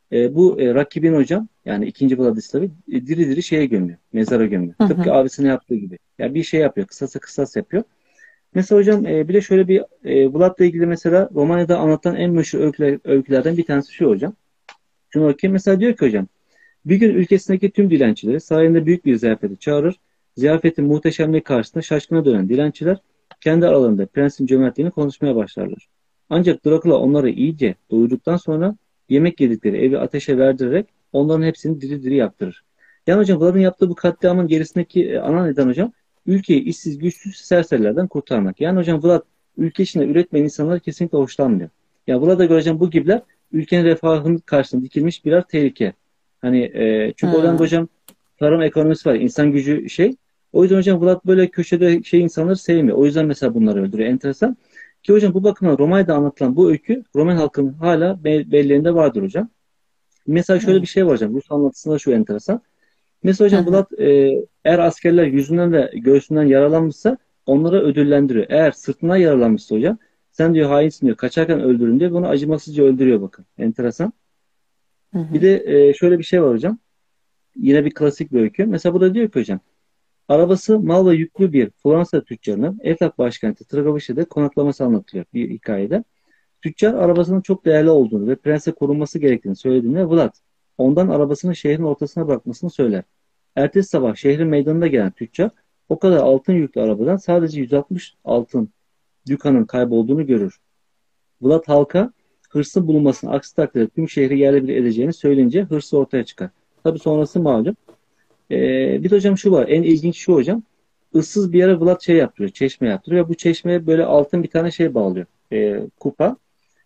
Rakibin hocam yani ikinci Vladislav'ı diri diri şeye gömüyor. Mezara gömüyor. Hı Tıpkı hı. abisine yaptığı gibi. Yani bir şey yapıyor. Kısasa kısas yapıyor. Mesela hocam bir de şöyle bir Vlad'la ilgili mesela Romanya'da anlatan en meşhur öykülerden bir tanesi şu hocam. Şunu okuyayım. Mesela diyor ki hocam bir gün ülkesindeki tüm dilencileri sayende büyük bir ziyafete çağırır. Ziyafetin muhteşemliği karşısında şaşkına dönen dilenciler kendi aralarında prensin cömertliğini konuşmaya başlarlar. Ancak Drakula onları iyice doyurduktan sonra yemek yedikleri evi ateşe verdirerek onların hepsini diri diri yaptırır. Yani hocam Vlad'ın yaptığı bu katliamın gerisindeki ana neden hocam ülkeyi işsiz güçsüz serserilerden kurtarmak. Yani hocam Vlad ülke içinde üretmeyen insanlar kesinlikle hoşlanmıyor. Ya Vlad'a göre hocam bu gibiler ülkenin refahının karşısında dikilmiş birer tehlike. Hani çünkü o dönemde Hı. hocam tarım ekonomisi var. İnsan gücü şey. O yüzden hocam Vlad böyle köşede şey insanları sevmiyor. O yüzden mesela bunları öldürüyor. Enteresan. Ki hocam bu bakımdan Romanya'da anlatılan bu öykü Roman halkının hala belleğinde vardır hocam. Mesela şöyle Hı. bir şey var hocam. Rus anlatısında şu enteresan. Mesela Hı hocam hı. Vlad eğer askerler yüzünden ve göğsünden yaralanmışsa onlara ödüllendiriyor. Eğer sırtına yaralanmışsa hocam sen diyor hainsin diyor. Kaçarken öldürün diyor. Bunu acımasızca öldürüyor bakın. Enteresan. Hı Bir hı. de şöyle bir şey var hocam. Yine bir klasik bir öykü. Mesela bu da diyor ki hocam arabası mal ve yüklü bir Fransa tüccarının Eflak başkenti Tragavişe'de konaklaması anlatılıyor bir hikayede. Tüccar arabasının çok değerli olduğunu ve prense korunması gerektiğini söylediğinde Vlad ondan arabasını şehrin ortasına bırakmasını söyler. Ertesi sabah şehrin meydanında gelen tüccar o kadar altın yüklü arabadan sadece 160 altın dükkanın kaybolduğunu görür. Vlad halka hırsın bulunmasını aksi takdirde tüm şehri yerle bir edeceğini söyleyince hırsı ortaya çıkar. Tabi sonrası malum. Bir de hocam şu var. En ilginç şu hocam. Issız bir yere Vlad şey yaptırıyor. Çeşme yaptırıyor. Bu çeşmeye böyle altın bir tane şey bağlıyor. Kupa.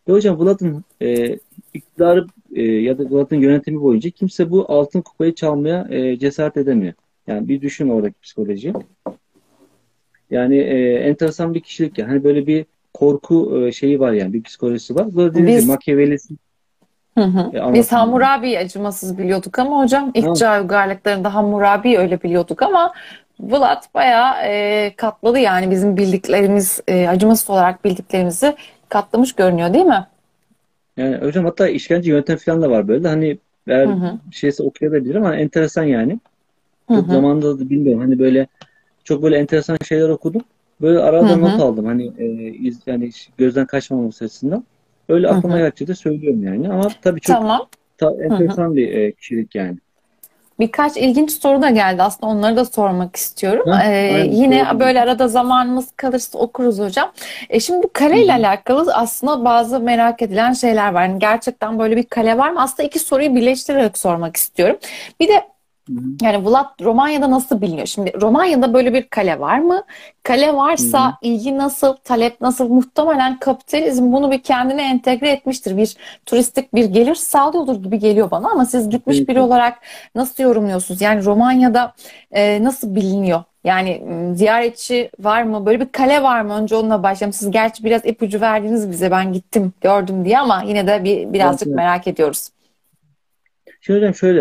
Ve hocam Vlad'ın iktidarı ya da Vlad'ın yönetimi boyunca kimse bu altın kupayı çalmaya cesaret edemiyor. Yani bir düşün oradaki psikolojiyi. Yani enteresan bir kişilik yani. Hani böyle bir korku şeyi var yani. Bir psikolojisi var. Böyle dediğiniz gibi Biz Machiavelli'si hı hı. Biz anlatın yani. Hammurabi'yi acımasız biliyorduk ama hocam ilk Ha, çağ uygarlıklarında Hammurabi'yi öyle biliyorduk ama Vlad bayağı katladı yani bizim bildiklerimiz acımasız olarak bildiklerimizi katlamış görünüyor değil mi? yani hocam hatta işkence yöntem falan da var böyle. Hani Hı eğer hı. şeyse okuyabilir ama enteresan yani. Hı Çok hı. zamanında da bilmiyorum. Hani böyle çok böyle enteresan şeyler okudum. Böyle Hı arada not hı. aldım. Hani yani gözden kaçmaması açısından. Öyle Hı aklıma hı. geldikçe de söylüyorum yani. Ama tabii çok Tamam. Hı hı. enteresan bir kişilik yani. Birkaç ilginç soru da geldi. Aslında onları da sormak istiyorum. Heh, aynen Yine sorabilirim. böyle arada zamanımız kalırsa okuruz hocam. Şimdi bu Hı kaleyle hı. alakalı aslında bazı merak edilen şeyler var. Yani gerçekten böyle bir kale var mı? Aslında iki soruyu birleştirerek sormak istiyorum. Bir de Hı hı. yani Vlad Romanya'da nasıl biliniyor? Şimdi Romanya'da böyle bir kale var mı? Kale Hı hı. varsa ilgi nasıl, talep nasıl? Muhtemelen kapitalizm bunu bir kendine entegre etmiştir. Bir turistik bir gelir sağlıyordur gibi geliyor bana ama siz gitmiş biri Kesinlikle. olarak nasıl yorumluyorsunuz? Yani Romanya'da nasıl biliniyor? Yani ziyaretçi var mı? Böyle bir kale var mı? Önce onunla başlayalım. Siz gerçi biraz ipucu verdiniz bize. Ben gittim, gördüm diye ama yine de Evet, birazcık evet. merak ediyoruz. Şimdi hocam şöyle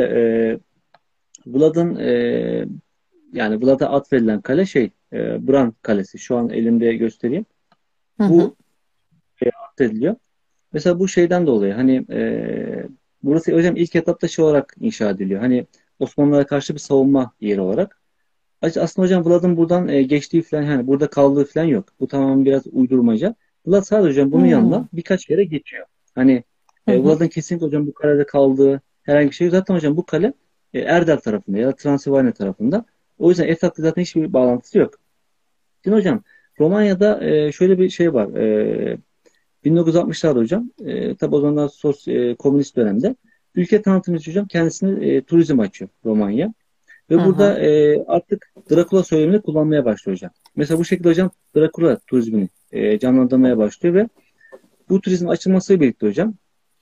Vlad'ın yani Vlad'a atfedilen kale Bran Kalesi. Şu an elimde göstereyim. Hı hı. Bu atfediliyor. Mesela bu şeyden dolayı hani burası hocam ilk etapta şey olarak inşa ediliyor. Hani Osmanlılara karşı bir savunma yeri olarak. Aslında hocam Vlad'ın buradan geçtiği falan yani burada kaldığı falan yok. Bu tamamen biraz uydurmaca. Vlad sadece hocam bunun Hı yanına birkaç kere geçiyor. Hani hı. Hı. Vlad'ın kesinlikle hocam bu kalede kaldığı herhangi bir şey yok. Zaten hocam bu kale Erdel tarafında ya da Transilvanya tarafında. O yüzden etrafta zaten hiçbir bağlantısı yok. Şimdi hocam Romanya'da şöyle bir şey var. 1960'larda hocam tabi o zamanlar komünist dönemde ülke tanıtım için hocam kendisini turizm açıyor Romanya. Hı Ve hı. burada artık Drakula söylemini kullanmaya başlıyor hocam. Mesela bu şekilde hocam Drakula turizmini canlandırmaya başlıyor ve bu turizmin açılmasıyla birlikte hocam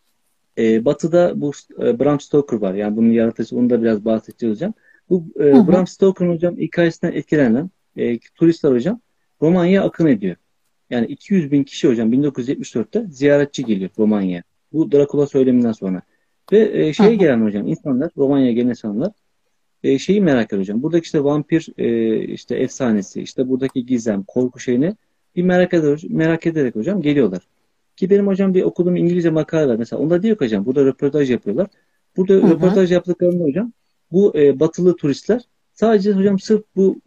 batıda bu Bram Stoker var. Yani bunun yaratıcısı onu da biraz bahsedeceğiz hocam. Bu Hı hı. Bram Stoker'ın hocam hikayesinden etkilenen turistler hocam Romanya'ya akın ediyor. Yani 200 bin kişi hocam 1974'te ziyaretçi geliyor Romanya'ya. Bu Drakula söyleminden sonra. Ve Hı şeye hı. gelen hocam insanlar, Romanya'ya gelen insanlar şeyi merak ediyor hocam. Buradaki işte vampir işte efsanesi, işte buradaki gizem, korku şeyini bir merak ederek hocam geliyorlar. Ki benim hocam bir okuduğum İngilizce makale var. Mesela onda diyor ki hocam burada röportaj yapıyorlar. Burada Hı hı. röportaj yaptıklarında hocam bu batılı turistler sadece hocam sırf bu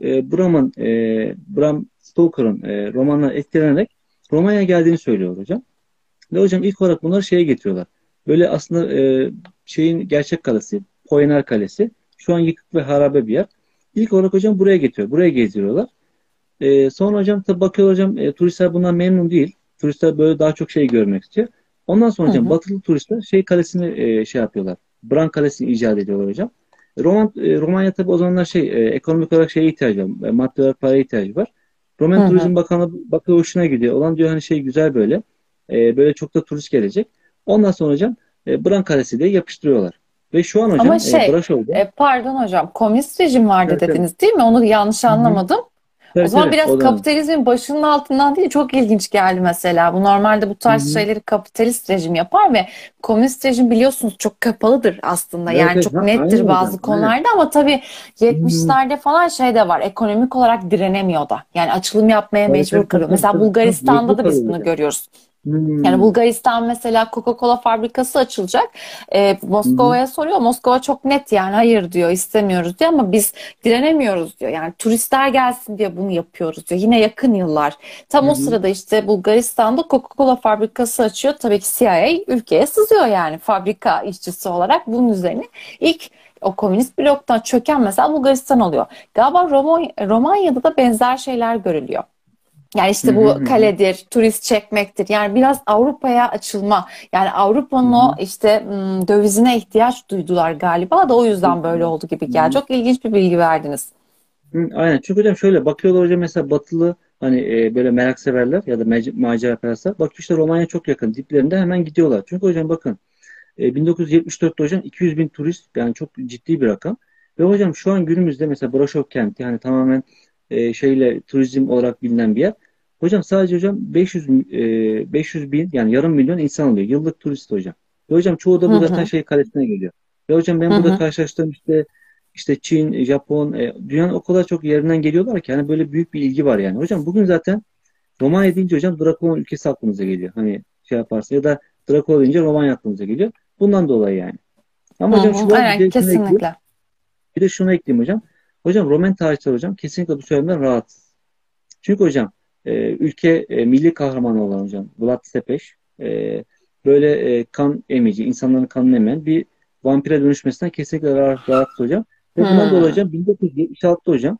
Bram Stoker'ın romanına etkilenerek Romanya'ya geldiğini söylüyor hocam. Ve hocam ilk olarak bunları şeye getiriyorlar. Böyle aslında şeyin gerçek kalesi, Poyener Kalesi. Şu an yıkık ve harabe bir yer. İlk olarak hocam buraya getiriyor. Buraya gezdiriyorlar. Sonra hocam tabii bakıyor hocam turistler bundan memnun değil. Turistler böyle daha çok şey görmek istiyor. Ondan sonra Hı hocam hı. batılı turistler şey kalesini şey yapıyorlar. Bran Kalesi'ni icat ediyorlar hocam. Romanya tabii o zamanlar ekonomik olarak şeye ihtiyacı var. Maddi olarak paraya ihtiyacı var. Hı Roman hı. Turizm Bakanı bakıyor hoşuna gidiyor. Olan diyor hani şey güzel böyle. Böyle çok da turist gelecek. Ondan sonra hocam Bran Kalesi diye yapıştırıyorlar. Ve şu an Ama hocam Braşov'da pardon hocam, komünist rejim vardı evet, evet. dediniz değil mi? Onu yanlış Hı hı. anlamadım. O Tabii zaman tabii biraz o dönem. kapitalizmin başının altından değil, çok ilginç geldi mesela. Bu normalde bu Hı tarz hı. şeyleri kapitalist rejim yapar ve komünist rejim biliyorsunuz çok kapalıdır aslında. Evet, Yani evet. çok Ha, aynen nettir hocam. bazı Aynen. konularda ama tabii Hı hı. 70'lerde falan şey de var. Ekonomik olarak direnemiyor da. Yani açılım yapmaya Tabii mecbur tabii tabii kalıyor. tabii Mesela tabii. Tabii. Bulgaristan'da Mecbur da biz kalıyor bunu hocam. görüyoruz. Yani Hmm. Bulgaristan mesela Coca-Cola fabrikası açılacak. Hı hı. Moskova'ya soruyor. Moskova çok net yani hayır diyor, istemiyoruz diyor ama biz direnemiyoruz diyor. Yani turistler gelsin diye bunu yapıyoruz diyor. Yine yakın yıllar. Hı Tam o hı. sırada işte Bulgaristan'da Coca-Cola fabrikası açıyor. Tabii ki CIA ülkeye sızıyor yani fabrika işçisi olarak. Bunun üzerine ilk o komünist bloktan çöken mesela Bulgaristan oluyor. Galiba Romanya'da da benzer şeyler görülüyor. Yani Hı işte hı. bu Hı hı. kaledir, turist çekmektir. Yani biraz Avrupa'ya açılma. Yani Hı Avrupa'nın o hı. işte dövizine ihtiyaç duydular galiba da o yüzden böyle Kesinlikle. oldu gibi Hı geldi. hı. Çok ilginç bir bilgi verdiniz. Hı, aynen. Çünkü hocam şöyle bakıyorlar hocam mesela batılı hani böyle merak severler ya da macera perestler. Bak işte Romanya çok yakın. Diplerinde hemen gidiyorlar. Çünkü hocam bakın 1974'te hocam 200 bin turist, yani çok ciddi bir rakam. Ve hocam şu an günümüzde mesela Braşov kenti, hani tamamen şeyle turizm olarak bilinen bir yer. Hocam sadece hocam 500 bin, yani yarım milyon insan oluyor. Yıllık turist hocam. Ve hocam çoğu da Hı bu zaten hı. şey kalesine geliyor. Ve hocam Hı ben burada hı. karşılaştığım işte Çin, Japon, dünyanın o kadar çok yerinden geliyorlar ki hani böyle büyük bir ilgi var yani. Hocam bugün zaten Romanya deyince hocam Drakon ülkesi aklımıza geliyor. Hani şey yaparsa ya da Drakon deyince Romanya aklımıza geliyor. Bundan dolayı yani. Ama Hı hocam hı. şu var, bir Aynen, de şunu ekleyeyim. kesinlikle. Bir de şunu ekleyeyim hocam. Hocam Roman tarihçiler hocam kesinlikle bu söylemden rahat. Çünkü hocam ülke milli kahramanı olan hocam Vlad Tepes böyle kan emici, insanların kanını emen bir vampire dönüşmesinden kesinlikle rahatsız hocam. Ve bundan dolayı Hı. hocam 1976'da hocam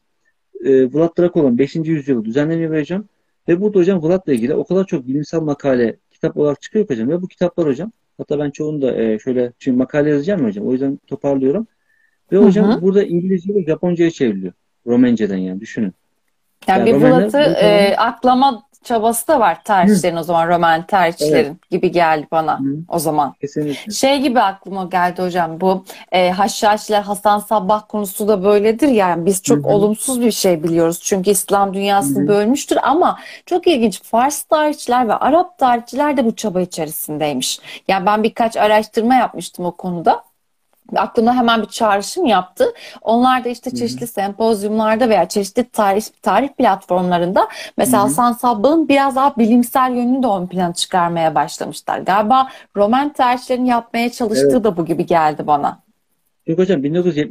Vlad Drakul'un 5. yüzyılı düzenleniyor hocam. Ve burada hocam Vlad'la ilgili o kadar çok bilimsel makale kitap olarak çıkıyor ki hocam. Ve bu kitaplar hocam, hatta ben çoğunu da şöyle, şimdi makale yazacağım ya hocam, o yüzden toparlıyorum. Ve Hı hı. hocam burada İngilizce ve Japonca'ya çevriliyor. Romence'den, yani düşünün. Yani Yani bir Romenler Vlat'ı bunu tamamen. aklama çabası da var Hı, tarihçilerin, o zaman Roman evet. tarihçilerin gibi geldi bana Hı, o zaman. kesinlikle. Şey gibi aklıma geldi hocam, bu Haşhaşiler, Hasan Sabbah konusu da böyledir yani, biz Hı çok hı, olumsuz bir şey biliyoruz çünkü İslam hı dünyasını hı, bölmüştür, ama çok ilginç, Fars tarihçiler ve Arap tarihçiler de bu çaba içerisindeymiş. Yani ben birkaç araştırma yapmıştım o konuda. Aklımda hemen bir çağrışım yaptı. Onlar da işte hı hı, çeşitli sempozyumlarda veya çeşitli tarih platformlarında hı mesela hı. Hasan Sabbah'ın biraz daha bilimsel yönünü de ön plana çıkarmaya başlamışlar. Galiba Roman tercihlerini yapmaya Evet. çalıştığı da bu gibi geldi bana. Çünkü hocam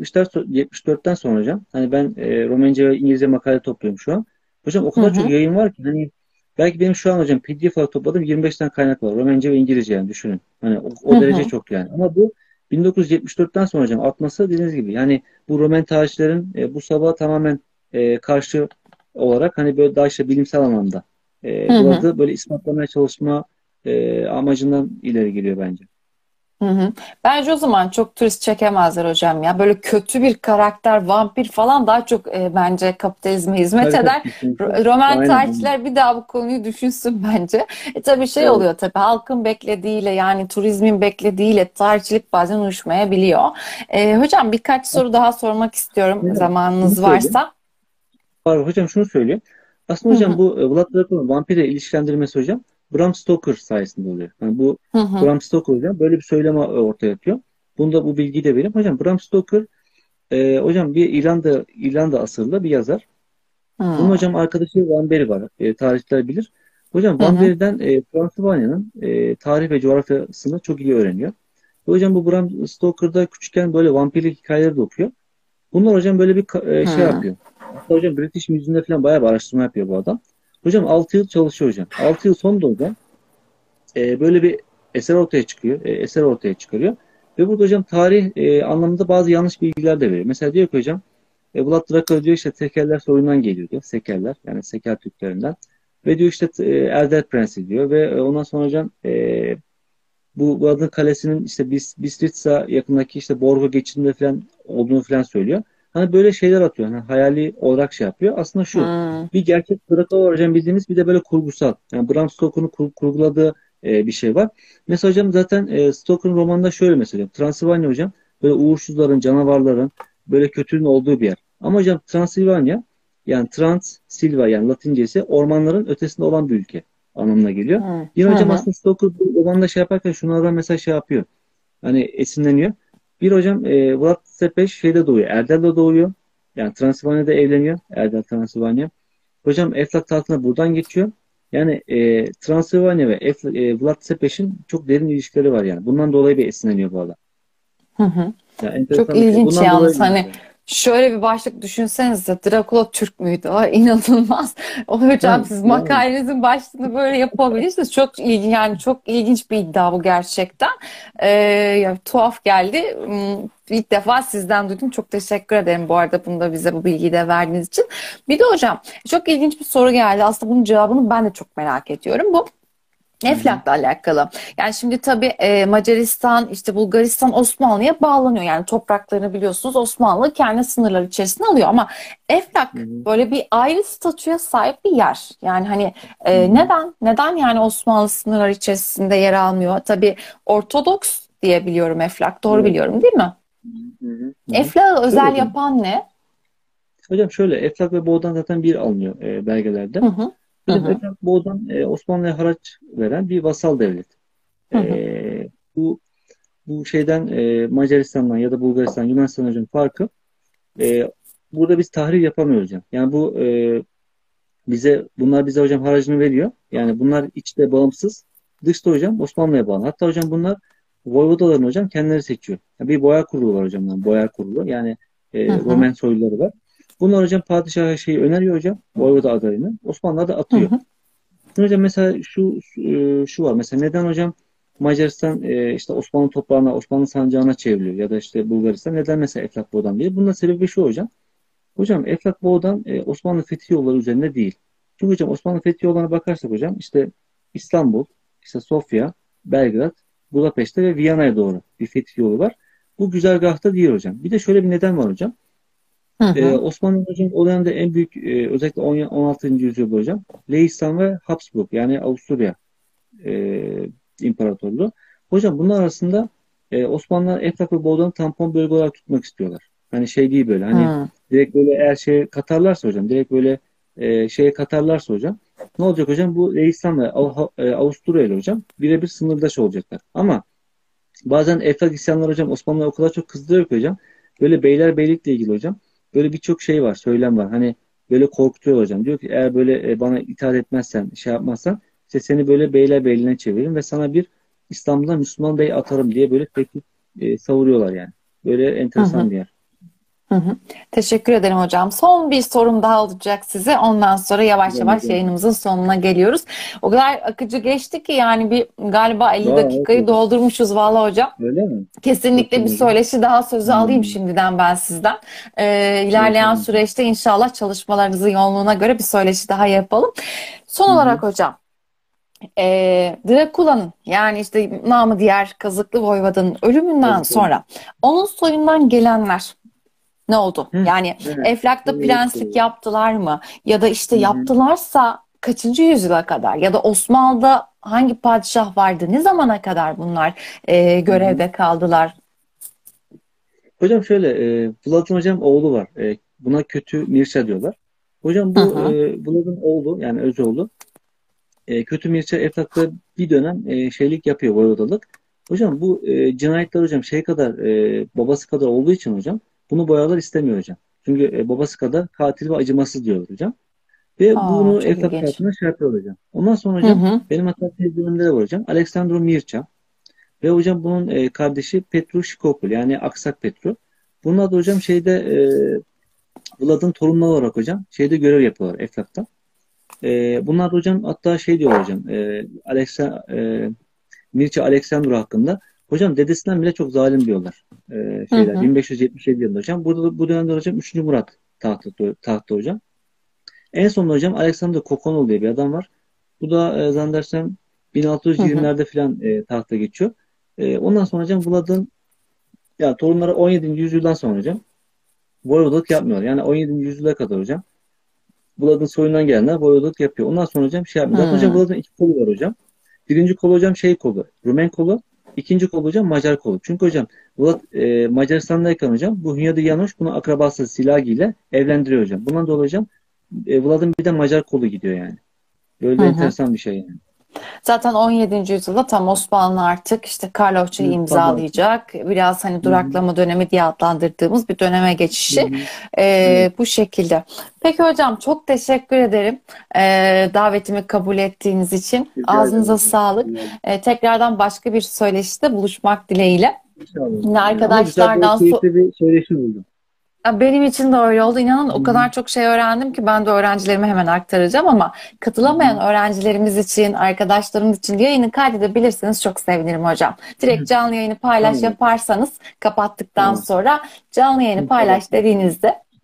1974'ten sonra hocam, hani ben Romence ve İngilizce makale topluyorum şu an. Hocam o Hı kadar çok hı. yayın var ki hani belki benim şu an hocam PDF olarak topladığım 25 tane kaynak var. Romence ve İngilizce, yani düşünün. Hani Hı o derece hı. çok yani. Ama bu 1974'ten sonra hocam artması, dediğiniz gibi yani bu Roman tarihçilerin bu sabaha tamamen karşı olarak, hani böyle daha işte bilimsel anlamda Hı hı. Vlad'ı böyle ispatlamaya çalışma amacından ileri geliyor bence. Hı hı. Bence o zaman çok turist çekemezler hocam ya. Böyle kötü bir karakter, vampir falan daha çok bence kapitalizme hizmet Tabii tabii, eder. kesinlikle. Roman Aynen, aynen. tarihçiler bir daha bu konuyu düşünsün bence. Tabii şey Evet. oluyor, tabii halkın beklediğiyle, yani turizmin beklediğiyle tarihçilik bazen uyuşmayabiliyor. Hocam birkaç soru daha sormak istiyorum, Hocam şunu zamanınız söyleyeyim. varsa. Pardon, hocam şunu söyleyeyim. Hı Aslında hocam hı. bu Vlad Drakul'un vampire ilişkilendirmesi hocam Bram Stoker sayesinde oluyor. Yani bu Hı hı. Bram Stoker hocam böyle bir söyleme ortaya atıyor. Bunda bu bilgiyi de vereyim. Hocam Bram Stoker hocam bir İrlanda asıllı bir yazar. Bunun Hı hocam arkadaşı Van Berry var. Tarihçiler bilir. Hocam hı. Van Hı. Berry'den Transilvanya'nın tarih ve coğrafyasını çok iyi öğreniyor. Hocam bu Bram Stoker'da küçükken böyle vampirlik hikayeleri de okuyor. Bunlar hocam böyle bir şey Hı. yapıyor. Hatta hocam British Museum'da falan bayağı bir araştırma yapıyor bu adam. Hocam 6 yıl çalışıyor hocam. 6 yıl sonunda hocam böyle bir eser ortaya çıkıyor. Eser ortaya çıkarıyor. Ve burada hocam tarih anlamında bazı yanlış bilgiler de veriyor. Mesela diyor ki hocam Vlad Dracula diyor işte Sekerler soyundan geliyor diyor. Sekerler, yani Seker Türklerinden. Ve diyor işte Erdel Prensi diyor. Ve ondan sonra hocam bu Vlad'ın kalesinin işte Bistrica yakındaki işte Borgo geçidinde falan olduğunu falan söylüyor. Hani böyle şeyler atıyor. Hani hayali olarak şey yapıyor. Aslında şu, Hı. bir gerçek Dracula var hocam bildiğimiz, bir de böyle kurgusal. Yani Bram Stoker'ın kurguladığı bir şey var. Mesela hocam zaten Stoker'ın romanında şöyle mesela Transilvanya hocam böyle uğursuzların, canavarların, böyle kötülüğün olduğu bir yer. Ama hocam Transilvanya, yani Trans Silva, yani Latincesi ormanların ötesinde olan bir ülke anlamına geliyor. Hı Yine hı. hocam Hı. aslında Stoker bu romanda şey yaparken şunlardan mesela şey yapıyor. Hani esinleniyor. Bir hocam Vlad Tepes şeyde doğuyor. Erdal'da doğuyor. Yani Transilvanya'da evleniyor. Erdal Transilvanya. Hocam Eflak tahtına buradan geçiyor. Yani Transilvanya ve Vlad Tepes'in çok derin ilişkileri var yani. Bundan dolayı bir esinleniyor bu adam. Hı hı. Yani Çok enteresan bir şey. ilginç Bundan dolayı yalnız, bir hani yani. şöyle bir başlık düşünsenize, Drakula Türk müydü? Ay, inanılmaz. O Ha, hocam, siz yani makalenizin başlığını böyle yapabilirsiniz. Çok ilginç, yani çok ilginç bir iddia bu gerçekten. Ya, tuhaf geldi. İlk defa sizden duydum. Çok teşekkür ederim bu arada, bunu da bize, bu bilgiyi de verdiğiniz için. Bir de hocam çok ilginç bir soru geldi. Aslında bunun cevabını ben de çok merak ediyorum. Bu Hı hı. Eflak'la alakalı. Yani şimdi tabii Macaristan, işte Bulgaristan Osmanlı'ya bağlanıyor. Yani topraklarını biliyorsunuz Osmanlı kendi sınırları içerisine alıyor. Ama Hı Eflak hı. böyle bir ayrı statüye sahip bir yer. Yani hani Hı hı. neden yani Osmanlı sınırları içerisinde yer almıyor? Tabii Ortodoks diye biliyorum Eflak. Doğru Evet. biliyorum değil mi? Hı hı. Hı hı. Eflak'ı Şöyle özel hocam. yapan ne? Hocam şöyle Eflak ve Boğdan zaten bir alınıyor belgelerde. Hı hı. Hı Hocam hı. Eflak Boğdan Osmanlı'ya haraç veren bir vasal devlet. Hı hı. Bu şeyden Macaristan'dan ya da Bulgaristan, Yunanistan hocam farkı e, burada biz tahrir yapamıyoruz hocam. Yani bunlar bize hocam haracını veriyor. Yani bunlar içte bağımsız, dışta hocam Osmanlı'ya bağlı. Hatta hocam bunlar voyvodaların hocam kendileri seçiyor. Yani bir boyar kurulu var hocam. Yani boyar kurulu. Yani Hı hı. Roman soyluları var. Bunlar hocam padişaha şeyi öneriyor hocam. Voyvoda adayını. Osmanlılar da Hı atıyor. hı. Şimdi hocam mesela şu var. Mesela neden hocam Macaristan işte Osmanlı toprağına, Osmanlı sancağına çevriliyor ya da işte Bulgaristan neden mesela Eflak Boğdan değil? Bunun da sebebi şu hocam. Hocam Eflak Boğdan Osmanlı fethi yolları üzerinde değil. Çünkü hocam Osmanlı fethi yollarına bakarsak hocam işte İstanbul, işte Sofya, Belgrad, Budapeşte ve Viyana'ya doğru bir fethi yolu var. Bu güzergahta değil hocam. Bir de şöyle bir neden var hocam. Hı hı. Osmanlı hocam o dönemde en büyük özellikle 16. yüzyılda hocam Leistan ve Habsburg yani Avusturya e, İmparatorluğu. Hocam bunlar arasında Osmanlılar Eflak ve Boğdan'ı tampon bölge olarak tutmak istiyorlar. Hani şey değil böyle hani Hı direkt böyle eğer şey katarlarsa hocam direkt böyle şeye katarlarsa hocam ne olacak hocam? Bu Leistan ve Avusturya ile hocam birebir sınırdaş olacaklar. Ama bazen Eflak isyanları hocam Osmanlı'ya o kadar çok kızdırıyor ki hocam. Böyle beylerbeylikle ilgili hocam. Böyle birçok şey var, söylem var. Hani böyle korkutuyor hocam. Diyor ki eğer böyle bana itaat etmezsen, şey yapmazsan işte seni böyle beylerbeyliğine çeviririm ve sana bir İstanbul'da Müslüman bey atarım diye böyle tehdit savuruyorlar yani. Böyle hı. enteresan bir yer. Hı hı. Teşekkür ederim hocam. Son bir sorum daha olacak size. Ondan sonra yavaş Hocam, yavaş hocam. yayınımızın sonuna geliyoruz. O kadar akıcı geçti ki yani bir galiba 50 Aa, evet dakikayı hocam. doldurmuşuz vallahi hocam. Öyle mi? Kesinlikle bir Bakayım hocam. söyleşi daha sözü alayım Hmm. şimdiden ben sizden. Evet İlerleyen hocam. süreçte inşallah çalışmalarınızın yoğunluğuna göre bir söyleşi daha yapalım. Son Hı hı. olarak hocam, Drakula'nın yani işte namı diğer Kazıklı Voyvoda'nın ölümünden Yazık oldu. sonra onun soyundan gelenler ne oldu? Hı. Yani Evet. Eflak'ta Evet. prenslik yaptılar mı? Ya da işte Hı hı. yaptılarsa kaçıncı yüzyıla kadar? Ya da Osmanlı'da hangi padişah vardı? Ne zamana kadar bunlar Hı hı. görevde kaldılar? Hocam şöyle, Vlad'ın hocam oğlu var. Buna Kötü Mirça diyorlar. Hocam Hı bu hı. Vlad'ın oğlu yani öz oğlu Kötü Mirça Eflak'ta bir dönem şeylik yapıyor voyvodalık. Hocam bu cinayetler hocam şey kadar babası kadar olduğu için hocam bunu boyalar istemiyor hocam. Çünkü babası kadar katil ve acımasız diyor hocam. Ve Aa, bunu çok Eflak ilginç. tarafından şey yapıyor hocam. Ondan sonra Hı hocam hı. benim hatta tezlerimde de var hocam. Alexandru Mirça. Ve hocam bunun kardeşi Petru Şikopul yani Aksak Petru. Bunlar da hocam Vlad'ın torunları olarak hocam şeyde görev yapıyorlar Eflak'ta. Bunlar da hocam hatta şey diyorlar hocam Mircea Alexandru hakkında. Hocam dedesinden bile çok zalim diyorlar. Hı Şeyler hı. 1577 yılında hocam. Bu dönemde hocam 3. Murat tahtta hocam. En sonunda hocam Alexander Kokonol diye bir adam var. Bu da zannedersem Hı hı. 1620'lerde falan tahta geçiyor. Ondan sonra hocam Vlad'ın ya torunları 17. yüzyıldan sonra hocam voyvoduluk yapmıyorlar. Yani 17. yüzyıla kadar hocam Vlad'ın soyundan gelenler voyvoduluk yapıyor. Ondan sonra hocam şey yapmıyor. Zaten hocam Hı Vlad'ın iki kolu var hocam. Birinci kolu hocam şey kolu, Rumen kolu. İkinci kolu hocam Macar kolu. Çünkü hocam Vlad Macaristan'dayken hocam bu Hunyadi János bunu akrabası Silagi ile evlendiriyor hocam. Bundan dolayı hocam Vlad'ın bir de Macar kolu gidiyor yani. hı. Böyle Hı. enteresan bir şey yani. Zaten 17. yüzyılda tam Osmanlı artık işte Karlofça'yı Hı, tabii. imzalayacak. Biraz hani Hı hı, duraklama dönemi diye adlandırdığımız bir döneme hı geçişi hı. Evet. bu şekilde. Peki hocam çok teşekkür ederim davetimi kabul ettiğiniz için. Rica ederim Ağzınıza hocam. sağlık. Rica ederim. Tekrardan başka bir söyleşide buluşmak dileğiyle. İnşallah Yine hocam. Yani ama güzel böyle arkadaşlardan keyifli bir söyleşi buldum. ya benim için de öyle oldu. İnanın Hı o hı, kadar çok şey öğrendim ki ben de öğrencilerime hemen aktaracağım ama hı katılamayan hı. öğrencilerimiz için, arkadaşlarımız için yayını kaydedebilirseniz çok sevinirim hocam. Direkt canlı yayını paylaş Tamam hocam. yaparsanız kapattıktan Tamam. sonra canlı yayını Hı, paylaş kapattım. dediğinizde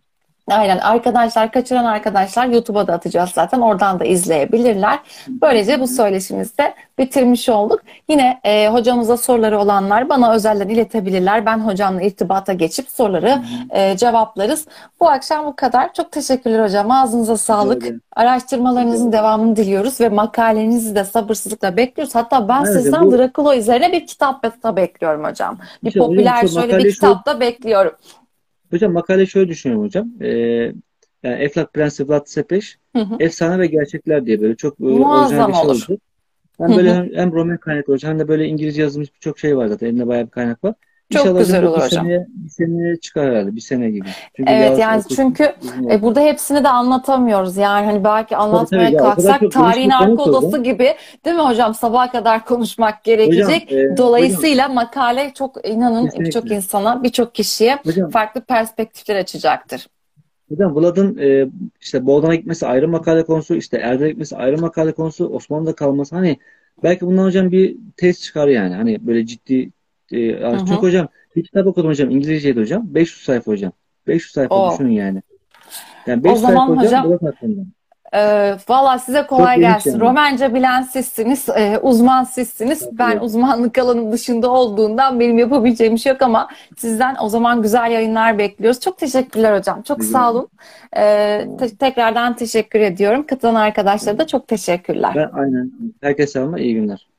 Aynen, arkadaşlar, kaçıran arkadaşlar YouTube'a da atacağız zaten. Oradan da izleyebilirler. Böylece bu söyleşimizi de bitirmiş olduk. Yine hocamıza soruları olanlar bana özelden iletebilirler. Ben hocamla irtibata geçip soruları cevaplarız. Bu akşam bu kadar. Çok teşekkürler hocam. Ağzınıza Rica sağlık. ederim. Rica Araştırmalarınızın ederim. devamını diliyoruz ve makalenizi de sabırsızlıkla bekliyoruz. Hatta ben Ayrıca sizden bu Drakula üzerine bir kitap da bekliyorum hocam. Bir hocam, popüler şu şöyle bir makale şöyle kitap da bekliyorum. hocam makale şöyle düşünüyorum hocam. Yani Eflak Prensi Vlad Tepes Hı hı. Efsane ve Gerçekler diye böyle çok orijinal bir Muazzam şey olur. oldu. Hı Hem böyle hı. hem roman kaynaklı hocam hem de böyle İngilizce yazılmış birçok şey var zaten. Elinde bayağı bir kaynak var. Çok İnşallah hocam güzel bu olur bir hocam. seneye bir seneye çıkar herhalde. Bir sene gibi. Çünkü Evet, yaz yani kışın çünkü uzun oldu. burada hepsini de anlatamıyoruz. Yani hani belki Tabii tabii anlatmaya ya, o kadar kalksak çok geniş tarihin bir konu arka ki odası hocam. gibi, değil mi hocam? Sabaha kadar konuşmak Hocam gerekecek. hocam Dolayısıyla makale çok, inanın, birçok kesinlikle. insana, birçok kişiye Hocam farklı perspektifler açacaktır. Vlad'ın işte Boldan'a gitmesi ayrı makale konusu, işte Erdek'e gitmesi ayrı makale konusu, Osmanlı'da kalması, hani belki bundan hocam bir test çıkar yani. Hani böyle ciddi Hı çünkü hı. hocam bir kitap okudum hocam, İngilizceydi hocam. 500 sayfa hocam. 500 sayfa O. düşünün yani. Yani O 500 sayfa zaman hocam hocam, Vlad hakkında. valla size Çok kolay geniş gelsin. yani. Romence bilen sizsiniz, uzman sizsiniz. Ben Estağfurullah. uzmanlık alanı dışında olduğundan benim yapabileceğim bir şey yok ama sizden o zaman güzel yayınlar bekliyoruz. Çok teşekkürler hocam. Çok Rica sağ ederim. olun. Tamam. Tekrardan teşekkür ediyorum. Katılan arkadaşlara da çok teşekkürler. Ben aynen. Herkese selamlar, iyi günler.